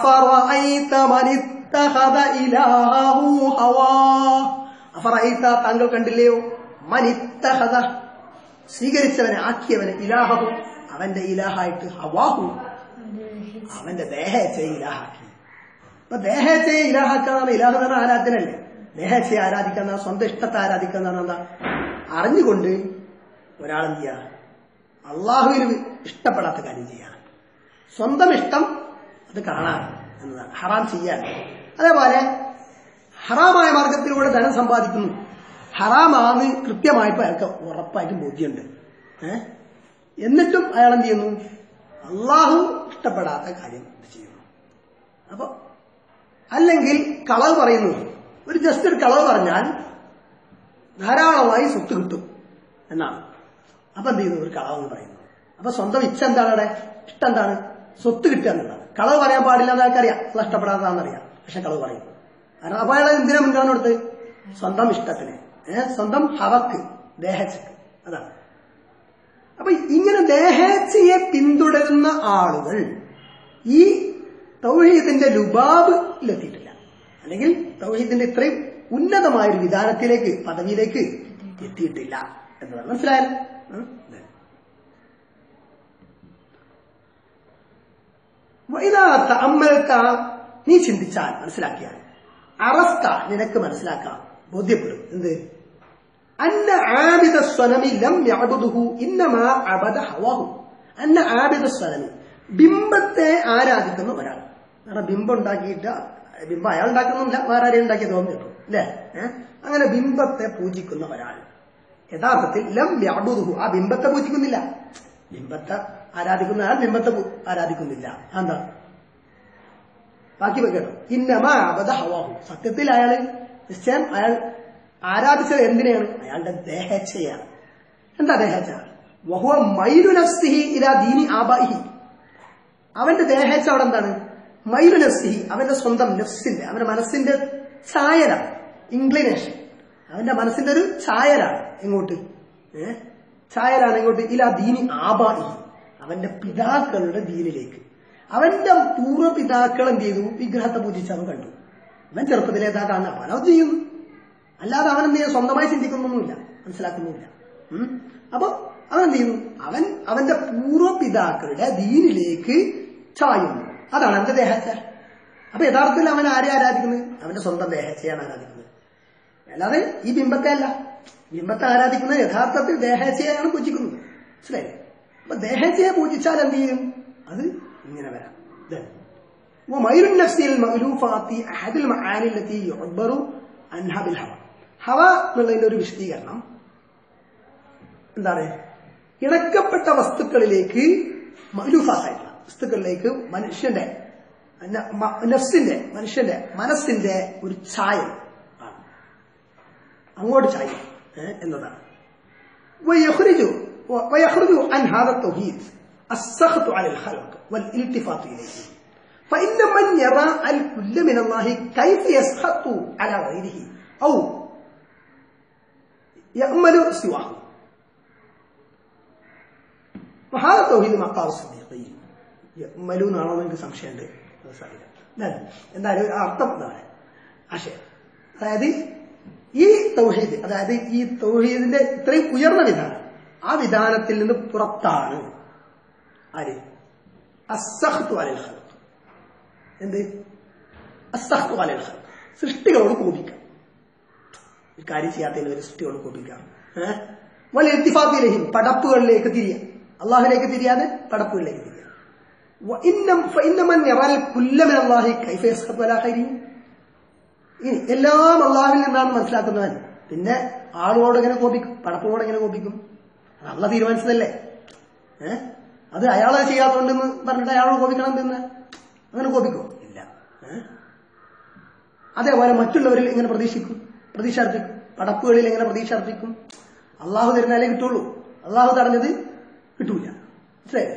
താങ്കൾ കണ്ടില്ലയോ? മനിത്തഹദ, സ്വീകരിച്ചവനെ, ആക്കിയവനെ, ഇലാഹു, അവന്റെ ഇലാഹായിട്ട്, ഹവാഹു, അവന്റെ ദേഹത്തെ ഇലാഹാക്കി. അപ്പൊ ദേഹത്തെ ഇലാഹാക്കാന്നാണ്. ഇലാഹ് എന്ന് പറഞ്ഞാൽ ആരാധനല്ലേ. ദേഹത്തെ ആരാധിക്കുന്ന, സ്വന്തം ഇഷ്ടത്തെ ആരാധിക്കുന്ന എന്താ? അറിഞ്ഞുകൊണ്ട് ഒരാളെന്ത് ചെയ്യുക? അള്ളാഹുവിന് ഇഷ്ടപ്പെടാത്ത കാര്യം ചെയ്യാൻ, സ്വന്തം ഇഷ്ടം അത് കാണാൻ എന്നതാണ്. ഹറാം ചെയ്യാൻ. അതേപോലെ ഹറാമായ മാർഗത്തിലൂടെ ധനം സമ്പാദിക്കുന്നു. ഹറാമാന്ന് കൃത്യമായിട്ട് അയാൾക്ക് ഉറപ്പായിട്ടും ബോധ്യമുണ്ട്. എന്നിട്ടും അയാൾ എന്ത് ചെയ്യുന്നു? അള്ളാഹു ഇഷ്ടപ്പെടാത്ത കാര്യം ചെയ്യുന്നു. അപ്പൊ അല്ലെങ്കിൽ കളവ് പറയുന്നു. ജസ്റ്റ് ഒരു കളവ് പറഞ്ഞാൽ ധാരാളമായി സ്വത്ത് കിട്ടും എന്നാണ്. അപ്പൊ എന്ത് ചെയ്യുന്നു? ഒരു കളവ് എന്ന് പറയുന്നു. അപ്പൊ സ്വന്തം ഇച്ഛ എന്താണ്? അവിടെ ഇഷ്ടം എന്താണ്? സ്വത്ത് കിട്ടുക എന്നുള്ളതാണ്. കളവ് പറയാൻ പാടില്ല എന്ന് ആൾക്കറിയാം, അല്ല ഇഷ്ടപ്പെടാത്തതാണെന്നറിയാം, പക്ഷെ കളവ് പറയും. കാരണം അപ്പൊ അയാൾ എന്തിനാ മുൻഗണന കൊടുത്ത്? സ്വന്തം ഇഷ്ടത്തിന്, സ്വന്തം ഹവക്ക്, ദേഹച്ചക്ക്. അതാണ്. അപ്പൊ ഇങ്ങനെ ദേഹച്ചയെ പിന്തുടരുന്ന ആളുകൾ ഈ തൗഹീദിന്റെ ലുബാബിലെത്തിയിട്ടില്ല, അല്ലെങ്കിൽ തൗഹീദിന്റെ ഇത്രയും ഉന്നതമായൊരു വിധാനത്തിലേക്ക്, പദവിയിലേക്ക് എത്തിയിട്ടില്ല എന്നതാണ്. മനസ്സിലായാലും നീ ചിന്തിച്ചാൽ, മനസ്സിലാക്കിയാൽ, അറസ്ത, നിനക്ക് മനസ്സിലാക്കാം, ബോധ്യപ്പെടും. എന്ത്? അന്ന ആബിദ സ്വനമി ലം യഅബുദുഹു ഇന്നമാ അബദ ഹവാഹു. അന്ന ആബിദ സ്വനമി, ബിംബത്തെ ആരാധിക്കുന്ന ഒരാൾ. കാരണം ബിംബം ഉണ്ടാക്കിയിട്ട്, ബിംബം അയാൾ ഉണ്ടാക്കുന്നില്ല, വേറെ ആരെയും ഉണ്ടാക്കിയത് തോന്നി കിട്ടും അല്ലേ? അങ്ങനെ ബിംബത്തെ പൂജിക്കുന്ന ഒരാൾ യഥാർത്ഥത്തിൽ ലം യഅ്ബുദുഹു, ആ ബിംബത്തെ പൂജിക്കുന്നില്ല. ബിംബത്തെ ആരാധിക്കുന്ന ആൾ ബിംബത്തെ ആരാധിക്കുന്നില്ല. എന്താ ബാക്കി കേട്ടോ, ഇന്നമാ അബദ ഹവാഹു, സത്യത്തിൽ അയാൾ നിശ്ചയം അയാൾ ആരാധിച്ചത് എന്തിനെയാണ്? അയാളുടെ ദേഹേച്ഛയാണ്. എന്താ ദേഹേച്ഛ? വഹുവ മൈലു നഫ്സിഹി ഇലാ ദീനി ആബാഇഹി, അവന്റെ ദേഹേച്ഛ അവിടെ എന്താണ്? മൈലു നഫ്സിഹി, അവന്റെ സ്വന്തം നഫ്സിന്റെ, അവന്റെ മനസ്സിന്റെ ചായലാണ്, ഇൻക്ലിനേഷൻ, അവന്റെ മനസ്സിന്റെ ഒരു ചായലാണ്. എങ്ങോട്ട്? ചായലാണ് എങ്ങോട്ട്? ഇലാ ദീനി ആബാഇഹി, അവന്റെ പിതാക്കളുടെ ദീനിലേക്ക്. അവന്റെ പൂർവ്വപിതാക്കൾ എന്ത് ചെയ്തു? വിഗ്രഹത്തെ പൂജിച്ച് അവൻ കണ്ടു. അവൻ ചെറുപ്പത്തിലെ ഏതാ കാണുക, അപ്പൊ അവൻ ചെയ്യുന്നു. അല്ലാതെ അവൻ എന്ത് ചെയ്യുന്നു? സ്വന്തമായി ചിന്തിക്കുന്നൊന്നുമില്ല, മനസ്സിലാക്കുന്നുമില്ല. അപ്പൊ അവൻ എന്ത് ചെയ്യുന്നു? അവൻ അവന്റെ പൂർവ്വപിതാക്കളുടെ ദീനിലേക്ക് ചായുന്നു. അതാണ് അവന്റെ ദേഹച്ച. അപ്പൊ യഥാർത്ഥത്തിൽ അവൻ ആരെ ആരാധിക്കുന്നത്? അവന്റെ സ്വന്തം ദേഹച്ചയാണ് ആരാധിക്കുന്നത്, അല്ലാതെ ഈ ബിംബത്തെ അല്ല. ബിംബത്തെ ആരാധിക്കുന്നത് യഥാർത്ഥത്തിൽ ദേഹച്ചയാണ് പൂജിക്കുന്നത്. മനസ്സിലായി? അപ്പൊ ദേഹച്ചയെ പൂജിച്ചാൽ എന്ത് ചെയ്യും? അത് ഇങ്ങനെ വരാം. ഹവ എന്നുള്ളതിന്റെ ഒരു വിശദീകരണം എന്താണ്? ഇണക്കപ്പെട്ട വസ്തുക്കളിലേക്ക്, മഅ്ലൂഫായിട്ടുള്ള വസ്തുക്കളിലേക്ക് മനുഷ്യന്റെ നഫ്സിന്റെ, മനുഷ്യന്റെ മനസ്സിന്റെ ഒരു ചായം ആണ്, അങ്ങോട്ട് ചായം എന്നതാണ്. ويخرج عن هذا التوحيد السخط على الخلق والالتفات إليه، فإن من يرى الكل من الله كيف يسخط على غيره أو يأمل سواه، وهذا توحيد مقام الصديقين. يأملوا എന്നാണോ നിങ്ങൾക്ക് സംശയമുണ്ട്? എന്തായാലും അർത്ഥം എന്താണ് ആശയം? അതായത് ഈ തൗഹീദ്, അതായത് ഈ തൗഹീദിന്റെ ഇത്രയും ഉയർന്ന വിധാനം, ആ വിധാനത്തിൽ നിന്ന് പുറത്താണ് ആര്? അസ്സഖ്തു അലൽ ഖൽഖ്. എന്ത്? അസ്സഖ്തു അലൽ ഖൽഖ്, സൃഷ്ടികളോട് കോപിക്കാം. ഒരു കാര്യം ചെയ്യാത്തതിന് ഒരു സൃഷ്ടികളോട് കോപിക്കാം. വലിയ ഇൽത്തിഫാത്തിലേക്കും, പടപ്പുകളിലേക്ക് തിരിയാം. അള്ളാഹുലേക്ക് തിരിയാതെ പടപ്പുകളിലേക്ക് തിരിയാം. എല്ലാം അള്ളാഹുവിൽ നിന്നാണ് മനസ്സിലാക്കുന്നവൻ പിന്നെ ആളോട് എങ്ങനെ കോപിക്കും? പടപ്പുകളോട് എങ്ങനെ കോപിക്കും? അത് അള്ളാഹ് തീരുമാനിച്ചതല്ലേ. അത് അയാളെ ചെയ്യാത്തതുകൊണ്ടെന്ന് പറഞ്ഞിട്ട് അയാളോട് കോപിക്കണം എന്ന് അങ്ങനെ കോപിക്കോ? ഇല്ല. അതേപോലെ മറ്റുള്ളവരിൽ എങ്ങനെ പ്രതീക്ഷ അർപ്പിക്കും? പടപ്പുകളിൽ എങ്ങനെ പ്രതീക്ഷ അർപ്പിക്കും? അള്ളാഹു തരുന്നാലേ കിട്ടുള്ളൂ, അള്ളാഹു തടഞ്ഞത് കിട്ടൂല. മനസ്സിലായില്ലേ?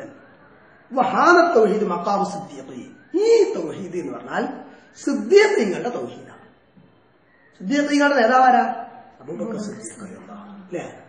തൗഹീദ് മഖാമു സിദ്ദീഖീൻ. ഈ തൗഹീദ് എന്ന് പറഞ്ഞാൽ സിദ്ദീഖീങ്ങളുടെ തൗഹീദാണ്. സിദ്ദീഖീങ്ങളുടെ നേതാവാരാ? അബൂബക്കർ സിദ്ദീഖ് അല്ലേ?